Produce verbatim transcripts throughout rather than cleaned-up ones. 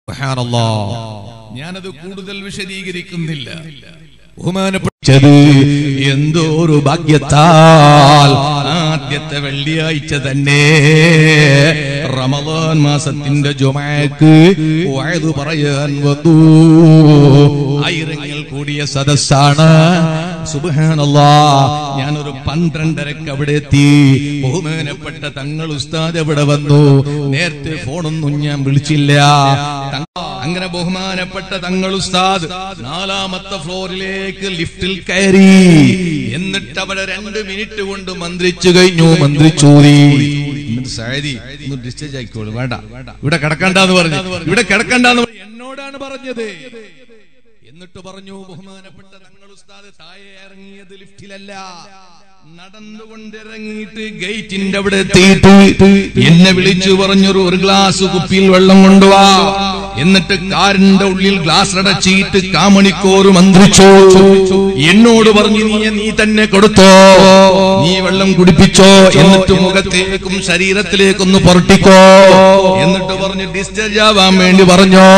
സുബ്ഹാനല്ലാഹ്. ഞാനത് കൂടുതൽ വിശദീകരിക്കുന്നില്ല. ബഹുമാനപ്പെട്ട എന്തോ ഒരു ഭാഗ്യത്താൽ ആദ്യത്തെ വെള്ളിയാഴ്ച തന്നെ റമളാൻ മാസത്തിന്റെ ജുമഅക്ക് വഅദ് പറയാൻ വന്നു. ആയിരങ്ങൾ കൂടിയ സദസ്സാണ്. സുബ്ഹാനല്ലാഹ്. ഞാനൊരു പന്ത്രണ്ടരക്ക് അവിടെ എത്തി. ബഹുമാനപ്പെട്ട തങ്ങൾ ഉസ്താദ് അവിടെ വന്നു. നേരത്തെ ഫോണൊന്നും ഞാൻ വിളിച്ചില്ല. അങ്ങനെ ബഹുമാനപ്പെട്ട തങ്ങൾ ഉസ്താദ് നാലാമത്തെ ഫ്ലോറിലേക്ക് ലിഫ്റ്റിൽ കയറി. എന്നിട്ട് അവിടെ രണ്ട് മിനിറ്റ് കൊണ്ട് മന്ത്രിച്ചു കഴിഞ്ഞു. മന്ത്രിച്ചൂരി സാരി ഒന്ന് ഡിസ്ചാർജ് ആയിക്കോളൂ, വേണ്ട ഇവിടെ കിടക്കണ്ടെന്ന് പറഞ്ഞു. ഇവിടെ കിടക്കണ്ടെന്ന് എന്നോടാണ് പറഞ്ഞത്. എന്നിട്ട് പറഞ്ഞു ബഹുമാനപ്പെട്ട തങ്ങൾ ഉസ്താദ് താഴെ ഇറങ്ങിയത് ലിഫ്റ്റിലല്ല, നടന്നുകൊണ്ടിറങ്ങിയിട്ട് ഗേറ്റിന്റെ അവിടെ എത്തിയിട്ട് എന്നെ വിളിച്ചു പറഞ്ഞൊരു ഒരു ഗ്ലാസ് കുപ്പിയിൽ വെള്ളം കൊണ്ടുവാ. എന്നിട്ട് കാറിന്റെ ഉള്ളിൽ ഗ്ലാസ് അടച്ചിട്ട് കാമണിക്കോറ് മന്ത്രിച്ചു. എന്നോട് പറഞ്ഞു നീ നീ തന്നെ കൊടുത്തോ, നീ വെള്ളം കുടിപ്പിച്ചോ, എന്നിട്ട് മുഖത്തേക്കും ശരീരത്തിലേക്കൊന്ന് പുരട്ടിക്കോ. എന്നിട്ട് പറഞ്ഞു ഡിസ്ചാർജ് ആവാൻ വേണ്ടി പറഞ്ഞോ.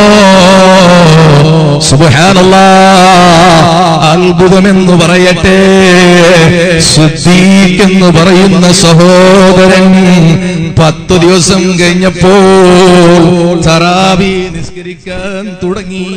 സുബ്ഹാനല്ലാഹ്. അത്ഭുതമെന്ന് പറയട്ടെ, സിദ്ദീഖ് എന്ന് പറയുന്ന സഹോദരൻ പത്തു ദിവസം കഴിഞ്ഞപ്പോൾ തറാവി നിസ്കരിക്കാൻ തുടങ്ങി.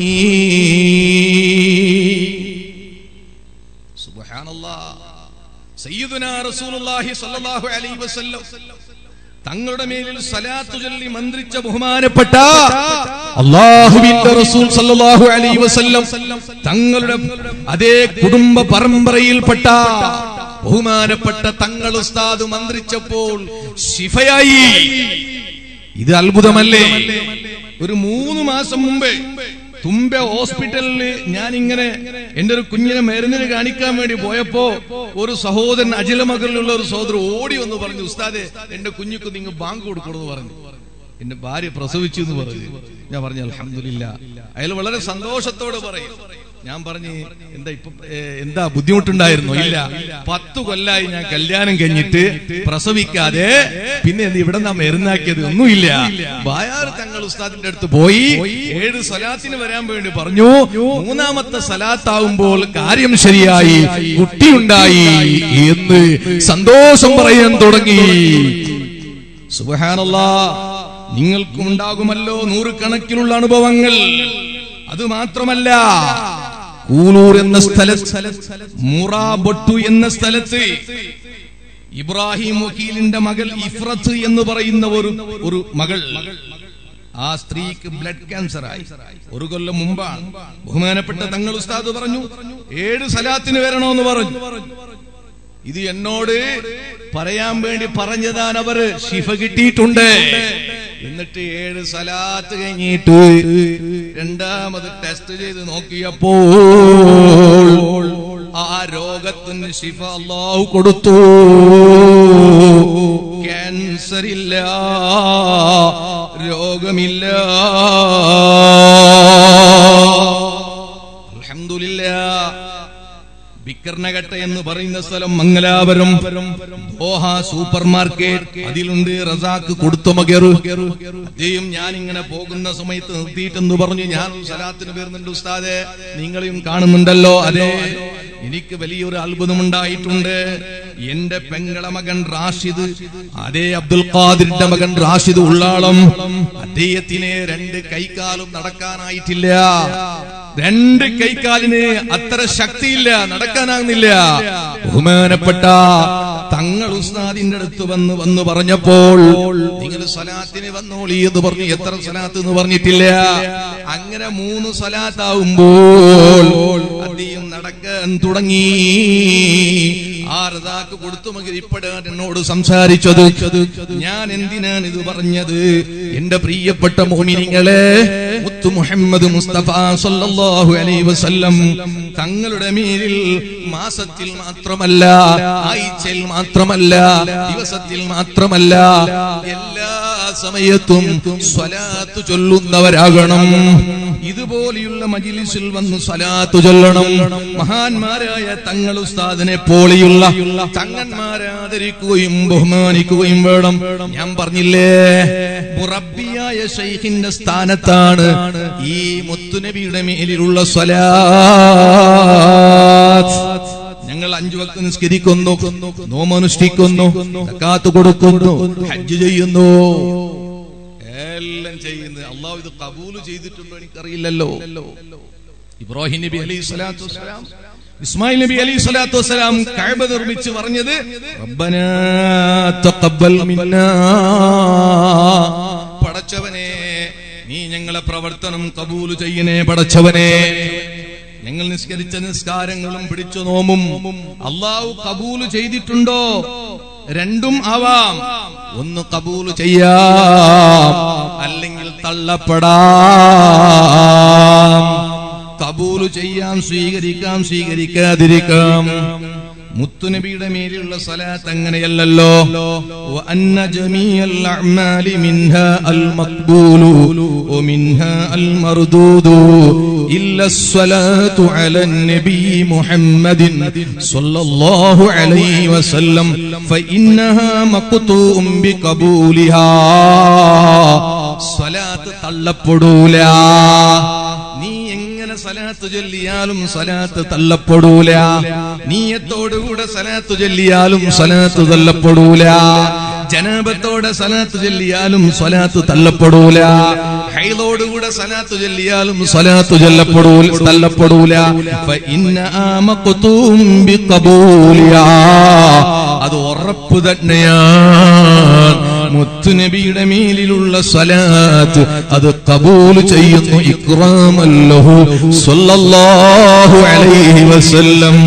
സുബ്ഹാനല്ലാഹ്. സയ്യിദുനാ റസൂലുള്ളാഹി സ്വല്ലല്ലാഹു അലൈഹി വസല്ലം തങ്ങളുടെ മേലിൽ സലാത്ത് ചൊല്ലി മന്ത്രിച്ച ബഹുമാനപ്പെട്ട അല്ലാഹുവിന്റെ റസൂൽ സല്ലല്ലാഹു അലൈഹി വസല്ലം തങ്ങളുടെ അതേ കുടുംബ പരമ്പരയിൽപ്പെട്ട ബഹുമാനപ്പെട്ട തങ്ങൾ ഉസ്താദ് മന്ത്രിച്ചപ്പോൾ ശിഫയായി. ഇത് അത്ഭുതമല്ലേ? ഒരു മൂന്ന് മാസം മുമ്പേ തുമ്പ ഹോസ്പിറ്റലില് ഞാനിങ്ങനെ എന്റെ ഒരു കുഞ്ഞിനെ മരുന്നിന് കാണിക്കാൻ വേണ്ടി പോയപ്പോ ഒരു സഹോദരൻ അജിലമകളിലുള്ള ഒരു സഹോദരൻ ഓടി വന്ന് പറഞ്ഞു, ഉസ്താദെ എന്റെ കുഞ്ഞിക്ക് നിങ്ങൾ ബാങ്ക് കൊടുക്കണമെന്ന് പറഞ്ഞു. എന്റെ ഭാര്യ പ്രസവിച്ചു എന്ന് പറഞ്ഞു. ഞാൻ പറഞ്ഞു അൽഹംദുലില്ലാഹ്. അയാൾ വളരെ സന്തോഷത്തോടെ പറയും. ഞാൻ പറഞ്ഞു എന്താ ഇപ്പൊ എന്താ ബുദ്ധിമുട്ടുണ്ടായിരുന്നു? ഇല്ല, പത്തു കൊല്ലായി ഞാൻ കല്യാണം കഴിഞ്ഞിട്ട് പ്രസവിക്കാതെ, പിന്നെ ഇവിടെ നാം മരുന്നാക്കിയത് ഒന്നുമില്ല. ബായാർ തങ്ങൾ ഉസ്താദിന്റെ അടുത്ത് പോയി ഏഴ് സലാത്തിന് വരാൻ വേണ്ടി പറഞ്ഞു. മൂന്നാമത്തെ സലാത്താവുമ്പോൾ കാര്യം ശരിയായി, കുട്ടിയുണ്ടായി എന്ന് സന്തോഷം പറയാൻ തുടങ്ങി. സുബ്ഹാനല്ലാഹ്. നിങ്ങൾക്കും ഉണ്ടാകുമല്ലോ നൂറുകണക്കിലുള്ള അനുഭവങ്ങൾ. അത് മാത്രമല്ല, കൂലൂർ എന്ന സ്ഥലത്ത്, മുറാബൊട്ടു എന്ന സ്ഥലത്ത് ഇബ്രാഹിം വക്കീലിന്റെ മകൾ ഇഫ്രത്ത് എന്ന് പറയുന്ന ഒരു ഒരു മകൾ, ആ സ്ത്രീക്ക് ബ്ലഡ് ക്യാൻസർ ആയി. ഒരു കൊല്ലം മുമ്പാണ്. ബഹുമാനപ്പെട്ട തങ്ങൾ ഉസ്താദ് പറഞ്ഞു ഏഴ് സലാത്തിന് വരണമെന്ന് പറഞ്ഞു. ഇത് എന്നോട് പറയാൻ വേണ്ടി പറഞ്ഞതാണ്. അവര് ശിഫ കിട്ടിയിട്ടുണ്ട്. എന്നിട്ട് ഏഴ് സലാത്ത് കഴിഞ്ഞിട്ട് രണ്ടാമത് ടെസ്റ്റ് ചെയ്ത് നോക്കിയപ്പോൾ ആ രോഗത്തിന് ശിഫ അല്ലാഹു കൊടുത്തു. ക്യാൻസർ ഇല്ല, രോഗമില്ല. അൽഹംദുലില്ലാഹ്. ബിക്കർനഘട്ട എന്ന് പറയുന്ന സ്ഥലം മംഗലാപുരം ദോഹ സൂപ്പർ മാർക്കറ്റ്, അതിലുണ്ട് റസാഖ് കൊടുത്തുമകർ. അദ്ദേഹം ഞാൻ ഇങ്ങനെ പോകുന്ന സമയത്ത് നിർത്തിയിട്ടെന്ന് പറഞ്ഞു, ഞാൻ സലാത്തിന് വരുന്നുണ്ട് ഉസ്താദെ, നിങ്ങളെയും കാണുന്നുണ്ടല്ലോ. അതെ, എനിക്ക് വലിയൊരു അത്ഭുതമുണ്ടായിട്ടുണ്ട്. എന്റെ പെങ്ങളെ മകൻ റാഷിദ്, അതേ അബ്ദുൽ ഖാദിറിന്റെ മകൻ റാഷിദ് ഉള്ളാളം, അദ്ദേഹത്തിന് രണ്ട് കൈകാലും നടക്കാനായിട്ടില്ല. രണ്ട് കൈകാലിന് അത്ര ശക്തിയില്ല, നടക്കാനാകുന്നില്ല. ബഹുമാനപ്പെട്ട തങ്ങൾ ഉസ്താദിന്റെ അടുത്ത് വന്ന് വന്ന് പറഞ്ഞപ്പോൾ നിങ്ങൾ സലാത്തിന് വന്നോളി എന്ന് പറഞ്ഞു. എത്ര സലാത്ത് എന്ന് പറഞ്ഞിട്ടില്ല. അങ്ങനെ മൂന്ന് സലാത്താവുമ്പോൾ അദ്ദേഹം നടക്കാൻ തുടങ്ങി. ആ റസാഖ് കൊടുത്തു മകരിപ്പടാൻ എന്നോട് സംസാരിച്ചത്. ഞാൻ എന്തിനാണ് ഇത് പറഞ്ഞത്? എന്റെ പ്രിയപ്പെട്ട മുഅ്മിനീങ്ങളെ, മുത്തു മുഹമ്മദ് മുസ്തഫ സല്ലല്ലാഹു അലൈഹി വസല്ലം തങ്ങളുടെ മേലിൽ മാസത്തിൽ മാത്രമല്ല, ആഴ്ചയിൽ മാത്രമല്ല, ദിവസത്തിൽ മാത്രമല്ല, എല്ലാ സമയത്തും സ്വലാത്ത് ചൊല്ലുന്നവരാകണം. ഇതുപോലെയുള്ള മജ്ലിസിൽ വന്ന് സ്വലാത്ത് ചൊല്ലണം. മഹാന്മാരായ തങ്ങൾ ഉസ്താദിനെ പോലെയുള്ള തങ്ങന്മാരെ ആദരിക്കുകയും ബഹുമാനിക്കുകയും വേണം. ഞാൻ പറഞ്ഞില്ലേ, മുറബ്ബിയായ ശൈഖിന്റെ സ്ഥാനത്താണ് ഈ മുത്തുനബിയുടെ മേലിലുള്ള സ്വലാത്ത്. ഞങ്ങൾ അഞ്ചു വക്ത് നിസ്കരിക്കുന്നു, നോമനുഷ്ഠിക്കുന്നു, സക്കാത്ത് കൊടുക്കുന്നു, ഹജ്ജ് ചെയ്യുന്നു, എല്ലാം ചെയ്യുന്നു. അള്ളാഹു ഇത് ഖബൂല് ചെയ്തിട്ടുണ്ടോ എനിക്കറിയില്ലല്ലോ. ഇബ്രാഹിം നബി അലൈഹി സ്വലാത്തു വസ്സലാം, ഇസ്മായിൽ നബി അലൈഹി സ്വലാത്തു വസ്സലാം കഅബ നിർമ്മിച്ച് പറഞ്ഞത് റബ്ബനാ തഖബ്ബൽ മിന്നാ, പടച്ചവനെ നീ ഞങ്ങളെ പ്രവർത്തനം കബൂല് ചെയ്യണേ പടച്ചവനെ. ഞങ്ങൾ നിസ്കരിച്ച നിസ്കാരങ്ങളും പിടിച്ചു നോമും അള്ളാഹു കബൂല് ചെയ്തിട്ടുണ്ടോ? രണ്ടും ആവാം. ഒന്ന് കബൂല് ചെയ്യാം, അല്ലെങ്കിൽ തള്ളപ്പെടാം. കബൂല് ചെയ്യാം, സ്വീകരിക്കാം, സ്വീകരിക്കാതിരിക്കാം. മുത്തുനബിയുടെ മേലുള്ള സ്വലാത്ത് അങ്ങനെയല്ലല്ലോ. വഅന്ന ജമീഅൽ അഅ്മാലി മിൻഹാ അൽ മഖ്ബൂലു വമിൻഹാ അൽ മർദൂദു ഇല്ല സ്വലാത്തു അലൻ നബി മുഹമ്മദിൻ സ്വല്ലല്ലാഹു അലൈഹി വസല്ലം ഫഇന്നഹാ മഖ്തൂഉം ബിഖബൂലിഹാ. സ്വലാത്ത് തള്ളപ്പെടൂല. നീ എങ്ങനെ സലാത്ത് ചൊല്ലിയാലും സലാത്ത് തള്ളപ്പെടൂല. നീയത്തോടുകൂടെ സലാത്ത് ചൊല്ലിയാലും സലാത്ത് തള്ളപ്പെടൂല. ജനാബത്തോടെ സലാത്ത് ചൊല്ലിയാലും സലാത്ത് തള്ളപ്പെടൂല. ഹൈലോടുകൂടെ സലാത്ത് ചൊല്ലിയാലും സലാത്ത് ചൊല്ലപ്പെടൂല തള്ളപ്പെടൂല. ഫഇന്നഹാ മഖ്തൂഉം ബിഖബൂലിഹാ. അത് ഉറപ്പ് തന്നെയാണ്. മുത്തുനബിയുടെ മേലിലുള്ള സ്വലാത്ത് അത് ഖബൂൽ ചെയ്യുന്നു. ഇക്റാമൻ ലഹു സ്വല്ലല്ലാഹു അലൈഹി വസല്ലം.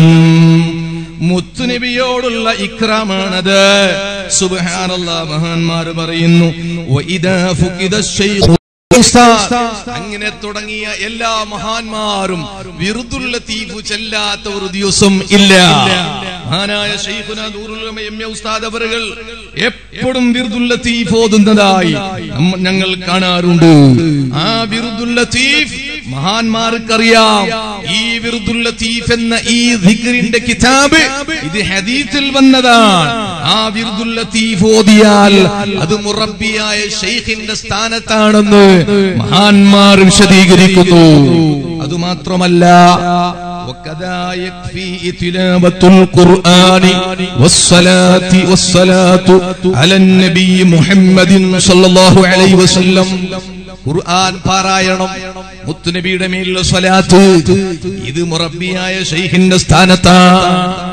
മുത്തുനബിയോടുള്ള ഇക്റാമാണത്. സുബ്ഹാനല്ലാഹ്, മഹാന്മാർ പറയുന്നു വഇദാ ഫുഖിദ ശൈഖു. അങ്ങനെ തുടങ്ങിയ എല്ലാ മഹാന്മാരും വിറുദുൽ ലത്തീഫ് ചെല്ലാത്ത ഒരു ദിവസം ഇല്ല. മഹാനായ ശൈഖുനാ നൂറുൽ ഉലമ എം എ ഉസ്താദ് അവറുകൾ എപ്പോഴും വിറുദുൽ ലത്തീഫ് ഓതുന്നതായി ഞങ്ങൾ കാണാറുണ്ട്. ആ വിറുദുൽ ലത്തീഫ് മഹാന്മാർക്കറിയാം. ഈ വിറുദുൽ ലത്തീഫ് എന്ന ഈ ദിക്റിന്റെ കിതാബ് ഇത് ഹദീസിൽ വന്നതാണ്. ആ വിറുദുൽ ലത്തീഫ് ഓതിയാൽ അത് മുറബ്ബിയായ ശൈഖിന്റെ സ്ഥാനത്താണെന്ന് മഹാന്മാർ വിശദീകരിക്കുന്നു. അതുമാത്രമല്ല, وكذا يكفي تلاوة القرآن والصلاة والصلاة على النبي محمد صلى الله عليه وسلم. ഖുർആൻ പാരായണം, മുത്തുനബിയുടെ മേലുള്ള സ്വലാത്ത്, ഇത് മുറബ്ബിയായ ശൈഖിന്റെ സ്ഥാനത്താണ്.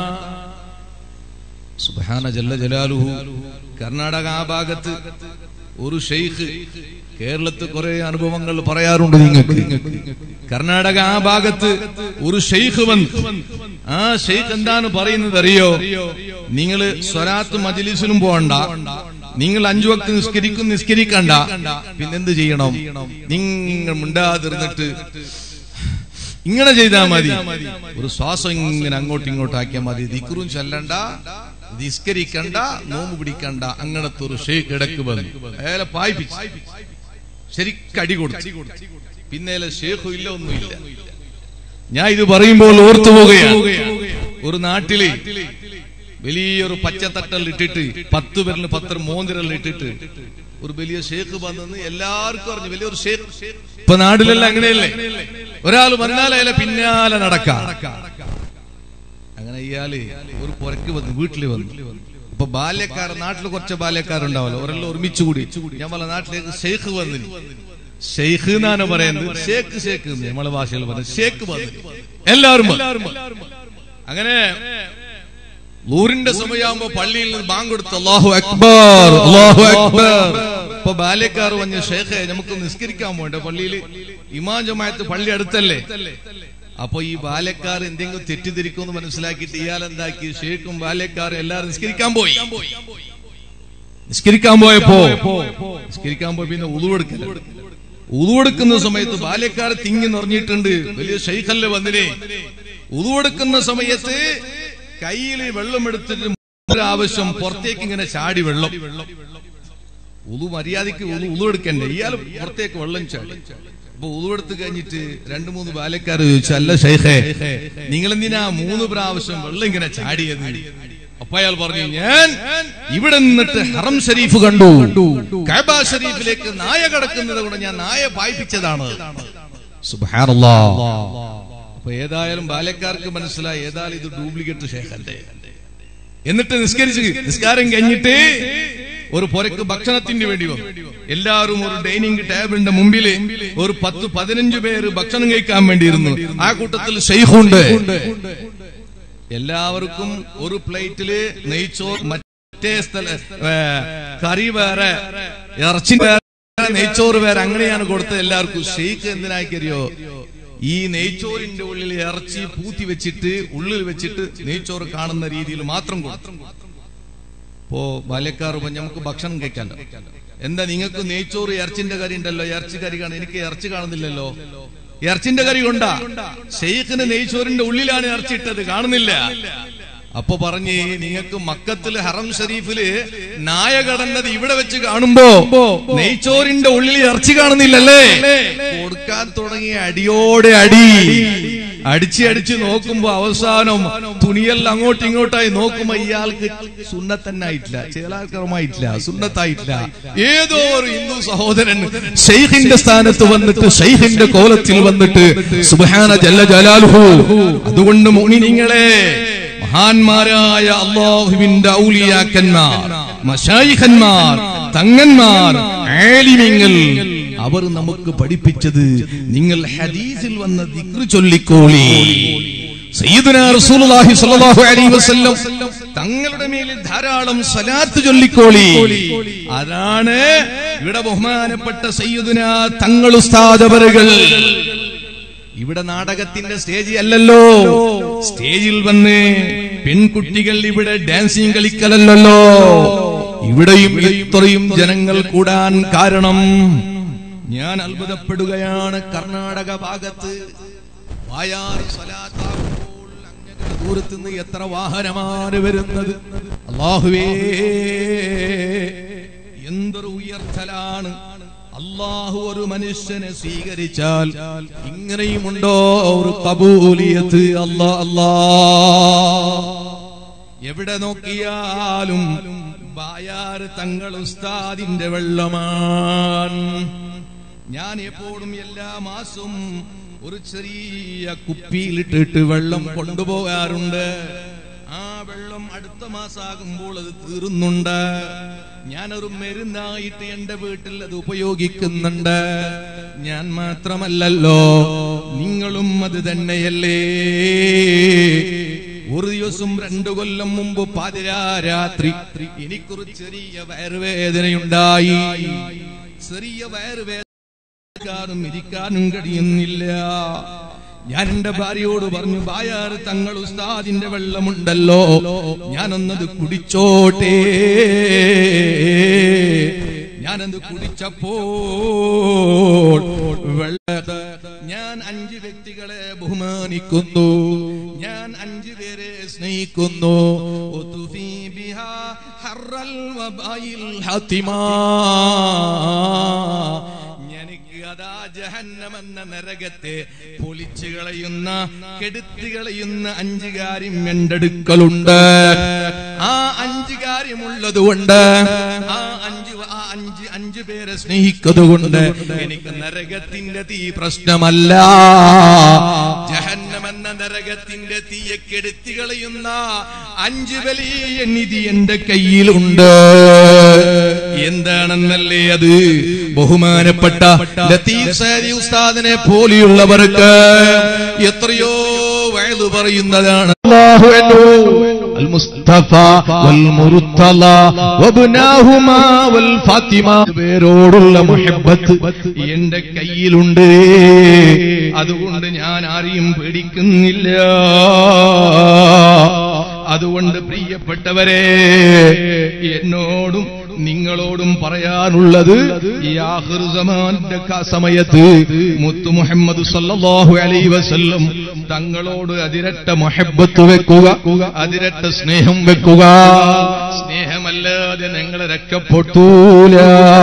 സുബ്ഹാന ജല്ല ജലാലുഹു. കർണാടക ആ ഭാഗത്ത് ഒരു ഷെയ്ഖ്, കേരളത്തിൽ കുറെ അനുഭവങ്ങൾ പറയാറുണ്ട് നിങ്ങൾക്ക്. കർണാടക ആ ഭാഗത്ത് ഒരു ഷെയ്ഖ് വന്നു. ആ ഷെയ്ഖ് എന്താണ് പറയുന്നത് അറിയോ? നിങ്ങൾ സ്വലാത്ത് മജ്ലിസിലും പോകണ്ട, നിങ്ങൾ അഞ്ചു വക്ത് നിസ്കരിക്കും നിസ്കരിക്കണ്ട, പിന്നെന്ത് ചെയ്യണം? നിങ്ങൾ മിണ്ടാതിരുന്നിട്ട് ഇങ്ങനെ ചെയ്താൽ മതി. ഒരു ശ്വാസം ഇങ്ങനെ അങ്ങോട്ടും ഇങ്ങോട്ടും ആക്കിയാൽ മതി. ദിക്റും ചൊല്ലണ്ട, നിസ്കരിക്കണ്ട, നോമ്പ് പിടിക്കണ്ട. അങ്ങനത്തെ ഒരു ഷെയ്ഖ് ഇടക്ക് വന്നു. അയാളെ പായിപ്പിച്ചു, ശരിക്കടി കൊടുത്തു. പിന്നെ ഷെയ്ഖും ഇല്ല, ഒന്നുമില്ല. ഞാൻ ഇത് പറയുമ്പോൾ ഓർത്തു പോവുകയാണ്. ഒരു നാട്ടില് വലിയൊരു പച്ചത്തട്ടൽ ഇട്ടിട്ട് പത്ത് പേരിന് പത്ത് മോതിരൽ ഇട്ടിട്ട് ഒരു വലിയ ഷേഖ് വന്നെന്ന് എല്ലാവർക്കും അറിഞ്ഞു. വലിയൊരു ഷേഖ്. ഇപ്പൊ നാട്ടിലെല്ലാം അങ്ങനെയല്ലേ, ഒരാൾ വന്നാൽ അയാളെ പിന്നാലെ നടക്കാം. അങ്ങനെ ഇയാള് ഒരു പുരക്ക് വന്നു, വീട്ടിൽ വന്നു. ഇപ്പൊ ബാല്യക്കാർ, നാട്ടിൽ കുറച്ച് ബാല്യക്കാരുണ്ടാവല്ലോ, ഒരെല്ലാം ഒരുമിച്ച് കൂടി ഞാൻ പറഞ്ഞ നാട്ടിലേക്ക് ഷെയ്ഖ് വന്നിന്. ഷെയ്ഖ് എന്നാണ് പറയുന്നത്, ഷേഖ് ഷേഖ് നമ്മളെ ഭാഷയിൽ പറയുന്നത്. ഷേഖ് വന്നിന്, എല്ലാവരും. അങ്ങനെ ഊരിന്റെ സമയമാകുമ്പോ പള്ളിയിൽ നിന്ന് ബാങ്ക് കൊടുത്ത് അല്ലാഹു അക്ബർ അല്ലാഹു അക്ബർ. ഇപ്പൊ ബാല്യക്കാർ വന്ന് ഷേഖെ നമുക്ക് നിസ്കരിക്കാൻ പോകണ്ടേ പള്ളിയിൽ? ഇമാം ജമാഅത്ത് പള്ളി അടുത്തല്ലേ. അപ്പൊ ഈ ബാല്യക്കാർ എന്തെങ്കിലും തെറ്റിദ്ധരിക്കുമെന്ന് മനസ്സിലാക്കിയിട്ട് ഇയാൾ എന്താക്കി, ഷേഖും ബാല്യക്കാരും എല്ലാരും നിസ്കരിക്കാൻ പോയി. നിസ്കരിക്കാൻ പോയപ്പോ നിസ്കരിക്കാൻ പോയി പിന്നെ ഉളുവെടുക്കില്ല. ഉളുവെടുക്കുന്ന സമയത്ത് ബാല്യക്കാർ തിങ്ങി നിറഞ്ഞിട്ടുണ്ട്. വലിയ ഷെയ്ഖല്ലേ വന്നിനെ. ഉളുവെടുക്കുന്ന സമയത്ത് കയ്യിൽ വെള്ളം എടുത്തിട്ട് ആവശ്യം പുറത്തേക്ക് ഇങ്ങനെ ചാടി വെള്ളം. ഉളു മര്യാദയ്ക്ക് ഉളു എടുക്കണ്ടേ, ഇയാൾ പുറത്തേക്ക് വെള്ളം ചാടി. അപ്പൊ ഉളുവെടുത്ത് കഴിഞ്ഞിട്ട് രണ്ടു മൂന്ന് ബാലക്കാർ ചോദിച്ചു, അല്ല ഷൈഖേ, നിങ്ങൾ എന്തിനാ മൂന്ന് പ്രാവശ്യം വെള്ളം ഇങ്ങനെ ചാടിയത്? അപ്പൊ അയാൾ പറഞ്ഞു, ഞാൻ ഇവിടെ നിന്നിട്ട് ഹറം ഷരീഫ് കണ്ടു, കഅബ ഷരീഫിലേക്ക് നായ കടക്കുന്നത് കൊണ്ട് ഞാൻ നായ പായിപ്പിച്ചതാണ്. സുബ്ഹാനല്ലാഹ്. അപ്പൊ ഏതായാലും ബാലക്കാർക്ക് മനസ്സിലായി, ഏതായാലും ഇത് ഡ്യൂപ്ലിക്കേറ്റ് ഷേഖല്ലേ. എന്നിട്ട് നിസ്കരിച്ച് നിസ്കാരം കഴിഞ്ഞിട്ട് ഒരു പുരക്ക് ഭക്ഷണത്തിന് വേണ്ടി വന്നു. എല്ലാവരും ഒരു ഡൈനിങ് ടേബിളിന്റെ മുമ്പില് ഒരു പത്ത് പതിനഞ്ചു പേര് ഭക്ഷണം കഴിക്കാൻ വേണ്ടിയിരുന്നു. ആ കൂട്ടത്തിൽ ഷെയ്ഖുണ്ട്. എല്ലാവർക്കും ഒരു പ്ലേറ്റില് നെയ്ച്ചോർ, മറ്റേ സ്ഥല കറി വേറെ, ഇറച്ചി വേറെ, നെയ്ച്ചോറ് വേറെ, അങ്ങനെയാണ് കൊടുത്തത് എല്ലാവർക്കും. ഷെയ്ഖ് എന്തിനാക്കിയോ, ഈ നെയ്ച്ചോറിന്റെ ഉള്ളിൽ ഇറച്ചി പൂത്തി വെച്ചിട്ട് ഉള്ളിൽ വെച്ചിട്ട് നെയ്ച്ചോറ് കാണുന്ന രീതിയിൽ മാത്രം കൊടുത്തു. ഇപ്പോ ബാല്യക്കാർ നമുക്ക് ഭക്ഷണം കഴിക്കാമല്ലോ. എന്താ നിങ്ങൾക്ക് നെയ്ച്ചോറ് ഇറച്ചിന്റെ കറി ഉണ്ടല്ലോ, ഇറച്ചി കറി കാണും, എനിക്ക് ഇറച്ചി കാണുന്നില്ലല്ലോ. ഇറച്ചിന്റെ കറി കൊണ്ടാ, ഷെയ്ഖിന് നെയ്ച്ചോറിന്റെ ഉള്ളിലാണ് ഇറച്ചി ഇട്ടത്, കാണുന്നില്ല. അപ്പൊ പറഞ്ഞ്, നിങ്ങൾക്ക് മക്കത്തില് ഹറം ഷരീഫില് നായ കടന്നത് ഇവിടെ വെച്ച് കാണുമ്പോ നെയ്ച്ചോറിന്റെ ഉള്ളിൽ ഇറച്ചി കാണുന്നില്ലല്ലേ? കൊടുക്കാൻ തുടങ്ങിയ അടിയോടെ അടി, അടിച്ച് അടിച്ച് നോക്കുമ്പോ അവസാനം തുണിയെല്ലാം അങ്ങോട്ടും ഇങ്ങോട്ടായി നോക്കുമ്പോ ഇയാൾക്ക് സുന്നത്തന്നായിട്ടില്ല, ചേലാകരമായിട്ടില്ല, സുന്നത്തായിട്ടില്ല. ഏതോ ഒരു ഹിന്ദു സഹോദരൻ ഷെയ്ഖിന്റെ സ്ഥാനത്ത് വന്നിട്ട്, ഷെയ്ഖിന്റെ കോലത്തിൽ വന്നിട്ട്, സുബ്ഹാന ജല്ല ജലാലുഹു. അതുകൊണ്ട് മുഅ്മിനീങ്ങളെ, മഹാന്മാരായ അല്ലാഹുവിന്റെ ഔലിയാക്കന്മാർ, മശായിഖന്മാർ, തങ്ങന്മാർ, ആലിമീങ്ങൾ, അവർ നമുക്ക് പഠിപ്പിച്ചത് നിങ്ങൾ ഹദീസിൽ വന്ന ദിക്ർ ചൊല്ലിക്കോളി. സയ്യിദുനാ റസൂലുള്ളാഹി സ്വല്ലല്ലാഹു അലൈഹി വസല്ലം തങ്ങളുടെ മേലിൽ ധാരാളം സ്വലാത്ത് ചൊല്ലിക്കോളി. അതാണ് ഇവിടെ ബഹുമാനപ്പെട്ട സയ്യിദുനാ തങ്ങൾ ഉസ്താദ് അവറുകൾ. ഇവിടെ നാടകത്തിന്റെ സ്റ്റേജ് അല്ലല്ലോ, സ്റ്റേജിൽ വന്ന് പെൺകുട്ടികൾ ഇവിടെ ഡാൻസിങ് കളിക്കലല്ലോ. ഇവിടെയും ഇത്രയും ജനങ്ങൾ കൂടാൻ കാരണം ഞാൻ അത്ഭുതപ്പെടുകയാണ്. കർണാടക ഭാഗത്ത് വായാർ സ്വലാത്താകുമ്പോൾ അങ്ങയുടെ ദൂരത്ത് നിന്ന് എത്ര വാഹനമാണ് വരുന്നത്. അല്ലാഹുവേ, എന്തൊരു ഉയർത്തലാണ്. അല്ലാഹു ഒരു മനുഷ്യനെ സ്വീകരിച്ചാൽ ഇങ്ങനെയുമുണ്ടോ ഒരു ഖബൂലിയത്ത്? അല്ലാ അല്ലാ, എവിടെ നോക്കിയാലും ബായാർ തങ്ങൾ ഉസ്താദിന്റെ വെള്ളമാണ്. ഞാൻ എപ്പോഴും എല്ലാ മാസവും ഒരു ചെറിയ കുപ്പിയിലിട്ടിട്ട് വെള്ളം കൊണ്ടുപോകാറുണ്ട്. ആ വെള്ളം അടുത്ത മാസമാകുമ്പോൾ അത് തീർന്നുണ്ട്. ഞാനൊരു മരുന്നായിട്ട് എന്റെ വീട്ടിൽ അത് ഉപയോഗിക്കുന്നുണ്ട്. ഞാൻ മാത്രമല്ലല്ലോ, നിങ്ങളും അത് തന്നെയല്ലേ. ഒരു ദിവസം രണ്ടു കൊല്ലം മുമ്പ് പാതിരാത്രി എനിക്കൊരു ചെറിയ വയറുവേദനയുണ്ടായി. ചെറിയ വയറുവേദന ഇരിക്കാനും കഴിയുന്നില്ല. ഞാൻ എന്റെ ഭാര്യയോട് പറഞ്ഞു, ബായാർ തങ്ങൾ ഉസ്താദിന്റെ വെള്ളമുണ്ടല്ലോ, ഞാനൊന്നത് കുടിച്ചോട്ടെ. ഞാനത് കുടിച്ചപ്പോൾ വെള്ള ഞാൻ അഞ്ച് വ്യക്തികളെ ബഹുമാനിക്കുന്നു, ഞാൻ അഞ്ചു പേരെ സ്നേഹിക്കുന്നു. അതാ ജഹന്നമെന്ന നരകത്തെ പൊളിച്ചു കളയുന്ന, കെടുത്തി കളയുന്ന അഞ്ചു കാര്യം എന്റെ അടുക്കലുണ്ട്. ആ അഞ്ചു കാര്യമുള്ളത് കൊണ്ട്, ആ അഞ്ച് ആ അഞ്ച് അഞ്ചു പേരെ സ്നേഹിക്കുന്നതുകൊണ്ട് എനിക്ക് നരകത്തിന്റെ തീ പ്രശ്നമല്ല. ജഹന്നമെന്ന നരകത്തിന്റെ തീയെ കെടുത്തി കളയുന്ന അഞ്ചു വലിയ നിധി എന്റെ കയ്യിലുണ്ട്. എന്താണെന്നല്ലേ അത്? ബഹുമാനപ്പെട്ട ലത്തീഫ് സഅദി ഉസ്താദിനെ പോലെയുള്ളവർക്ക് എത്രയോ വഅദ് പറയുന്നതാണ്. അല്ലാഹു അൻഹു അൽ മുസ്തഫ വൽ മുർത്തല വബ്നാഹുമാ വൽ ഫാത്തിമ, പേരോടുള്ള മുഹബ്ബത്ത് എന്റെ കയ്യിലുണ്ട്. അതുകൊണ്ട് ഞാൻ ആരെയും പേടിക്കുന്നില്ല. അതുകൊണ്ട് പ്രിയപ്പെട്ടവരെ, എന്നോടും നിങ്ങൾ നിങ്ങളോടും പറയാനുള്ളത് ഈ ആഖിർ സമാന്റെ സമയത്ത് മുത്തു മുഹമ്മദ് സല്ലല്ലാഹു അലൈഹി വസല്ലം തങ്ങളോട് അതിരട്ട മുഹബ്ബത്ത് വെക്കുക, അതിരട്ട സ്നേഹം വെക്കുക. സ്നേഹമല്ലാതെ ഞങ്ങളെ രക്ഷപ്പെട്ടൂല.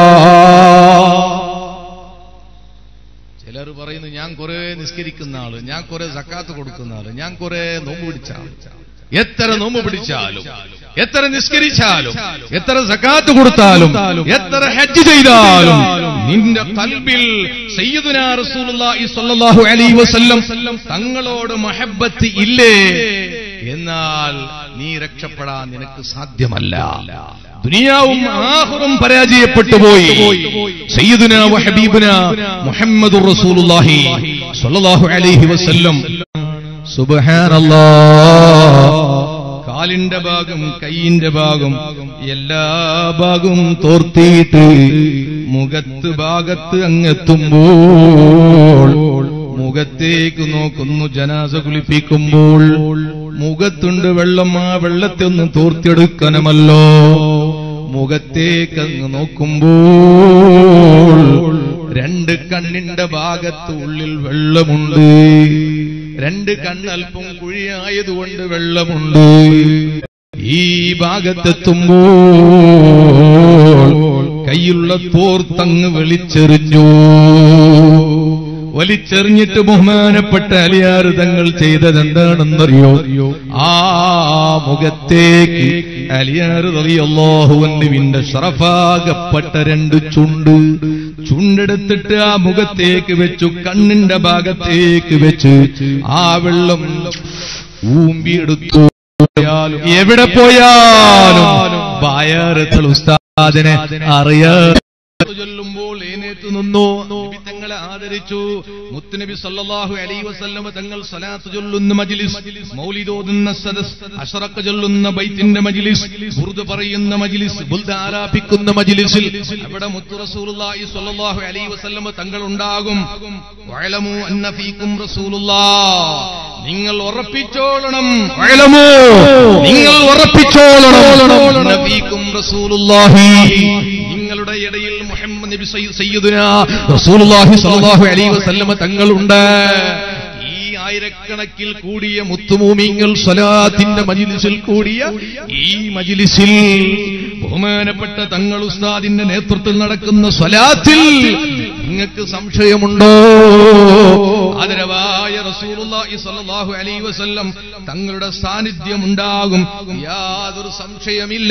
ചിലർ പറയുന്നു, ഞാൻ കുറെ നിസ്കരിക്കുന്ന ആള്, ഞാൻ കുറെ സക്കാത്ത് കൊടുക്കുന്ന ആള്, ഞാൻ കുറെ നോമ്പ് പിടിച്ച ആള്. എത്ര നോമ്പ് പിടിച്ചാലും, എത്ര നിസ്കരിച്ചാലും, എത്ര സക്കാത്ത് കൊടുത്താലും, എത്ര ഹജ്ജ് ചെയ്താലും നിന്റെ ഖൽബിൽ സയ്യിദുനാ റസൂലുള്ളാഹി സ്വല്ലല്ലാഹു അലൈഹി വസല്ലം തങ്ങളോട് മഹബ്ബത്ത് ഇല്ലേ, എന്നാൽ നീ രക്ഷപ്പെടാൻ നിനക്ക് സാധ്യമല്ല. ദുനിയാവും ആഖിറവും പരാജയപ്പെട്ടു പോയി. സയ്യിദുനാ വ ഹബീബുനാ മുഹമ്മദുർ റസൂലുള്ളാഹി സ്വല്ലല്ലാഹു അലൈഹി വസല്ലം സുബ്ഹാനല്ലാഹ് കാലിന്റെ ഭാഗം, കൈയിന്റെ ഭാഗം, എല്ലാ ഭാഗവും തോർത്തിയിട്ട് മുഖത്ത് ഭാഗത്ത് അങ്ങെത്തുമ്പോൾ മുഖത്തേക്ക് നോക്കുന്നു. ജനാസ കുളിപ്പിക്കുമ്പോൾ മുഖത്തുണ്ട് വെള്ളം, ആ വെള്ളത്തെ ഒന്ന് തോർത്തെടുക്കണമല്ലോ. മുഖത്തേക്ക് അങ്ങ് നോക്കുമ്പോൾ രണ്ട് കണ്ണിന്റെ ഭാഗത്ത് ഉള്ളിൽ വെള്ളമുണ്ട്. രണ്ട് കണ്ണൽപ്പം കുഴിയായതുകൊണ്ട് വെള്ളമുണ്ട്. ഈ ഭാഗത്തെത്തുമ്പോൾ കൈയുള്ള തോർത്തങ്ങ് വലിച്ചെറിഞ്ഞു. വലിച്ചെറിഞ്ഞിട്ട് ബഹുമാനപ്പെട്ട അലിയാർ തങ്ങൾ ചെയ്തതെന്താണെന്നറിയോ? ആ മുഖത്തേക്ക് അലിയാർ റളിയല്ലാഹു അൻഹുവിന്റെ ശറഫാകപ്പെട്ട രണ്ട് ചുണ്ട് ചുണ്ടെടുത്തിട്ട് ആ മുഖത്തേക്ക് വെച്ചു, കണ്ണിന്റെ ഭാഗത്തേക്ക് വെച്ച് ആ വെള്ളം ഊമ്പിയെടുത്തു. എവിടെ പോയാലും ബായാറത്തുൽ ഉസ്താദിനെ അറിയാ ചൊല്ലുമ്പോൾ എഴുന്നേറ്റ് നിന്നു. നബി തങ്ങളെ ആദരിച്ചു. മുത്തുനബി സല്ലല്ലാഹു അലൈഹി വസല്ലം തങ്ങൾ സ്വലാത്ത് ചൊല്ലുന്ന മജ്ലിസ്, മൗലിദ് ഓതുന്ന സദസ്, അശ്റഖ ചൊല്ലുന്ന ബൈത്തിന്റെ മജ്ലിസ്, ബുർദ് പറയുന്ന മജ്ലിസ്, ബുൽദ ആലാപിക്കുന്ന മജ്ലിസിൽ അവിടെ മുത്തു റസൂലുള്ളാഹി സ്വല്ലല്ലാഹു അലൈഹി വസല്ലം തങ്ങൾ ഉണ്ടാകും. വഅലമു അന്ന ഫീകും റസൂലുള്ളാഹ്, നിങ്ങൾ ഉറപ്പിച്ചോളണം. വഅലമു, നിങ്ങൾ ഉറപ്പിച്ചോളണം. അന്ന ഫീകും റസൂലുള്ളാഹി, നിങ്ങളുടെ ഇടയിൽ മുഹമ്മദ് നബി സയ്യിദുനാ റസൂലുള്ളാഹി സ്വല്ലല്ലാഹു അലൈഹി വസല്ലം തങ്ങളുണ്ട്. ഈ ആയിരക്കണക്കിൽ കൂടിയ മുത്തുമൂമിങ്ങൾ സ്വലാത്തിന്റെ മജ്ലിസിൽ കൂടിയ ഈ മജ്ലിസിൽ ബഹുമാനപ്പെട്ട തങ്ങൾ ഉസ്താദിന്റെ നേതൃത്വത്തിൽ നടക്കുന്ന സ്വലാത്തിൽ നിങ്ങൾക്ക് സംശയമുണ്ടോ? ആദരവായ റസൂലുള്ളാഹി സ്വല്ലല്ലാഹു അലൈഹി വസല്ലം തങ്ങളുടെ സാന്നിധ്യം ഉണ്ടാകും, യാതൊരു സംശയമില്ല.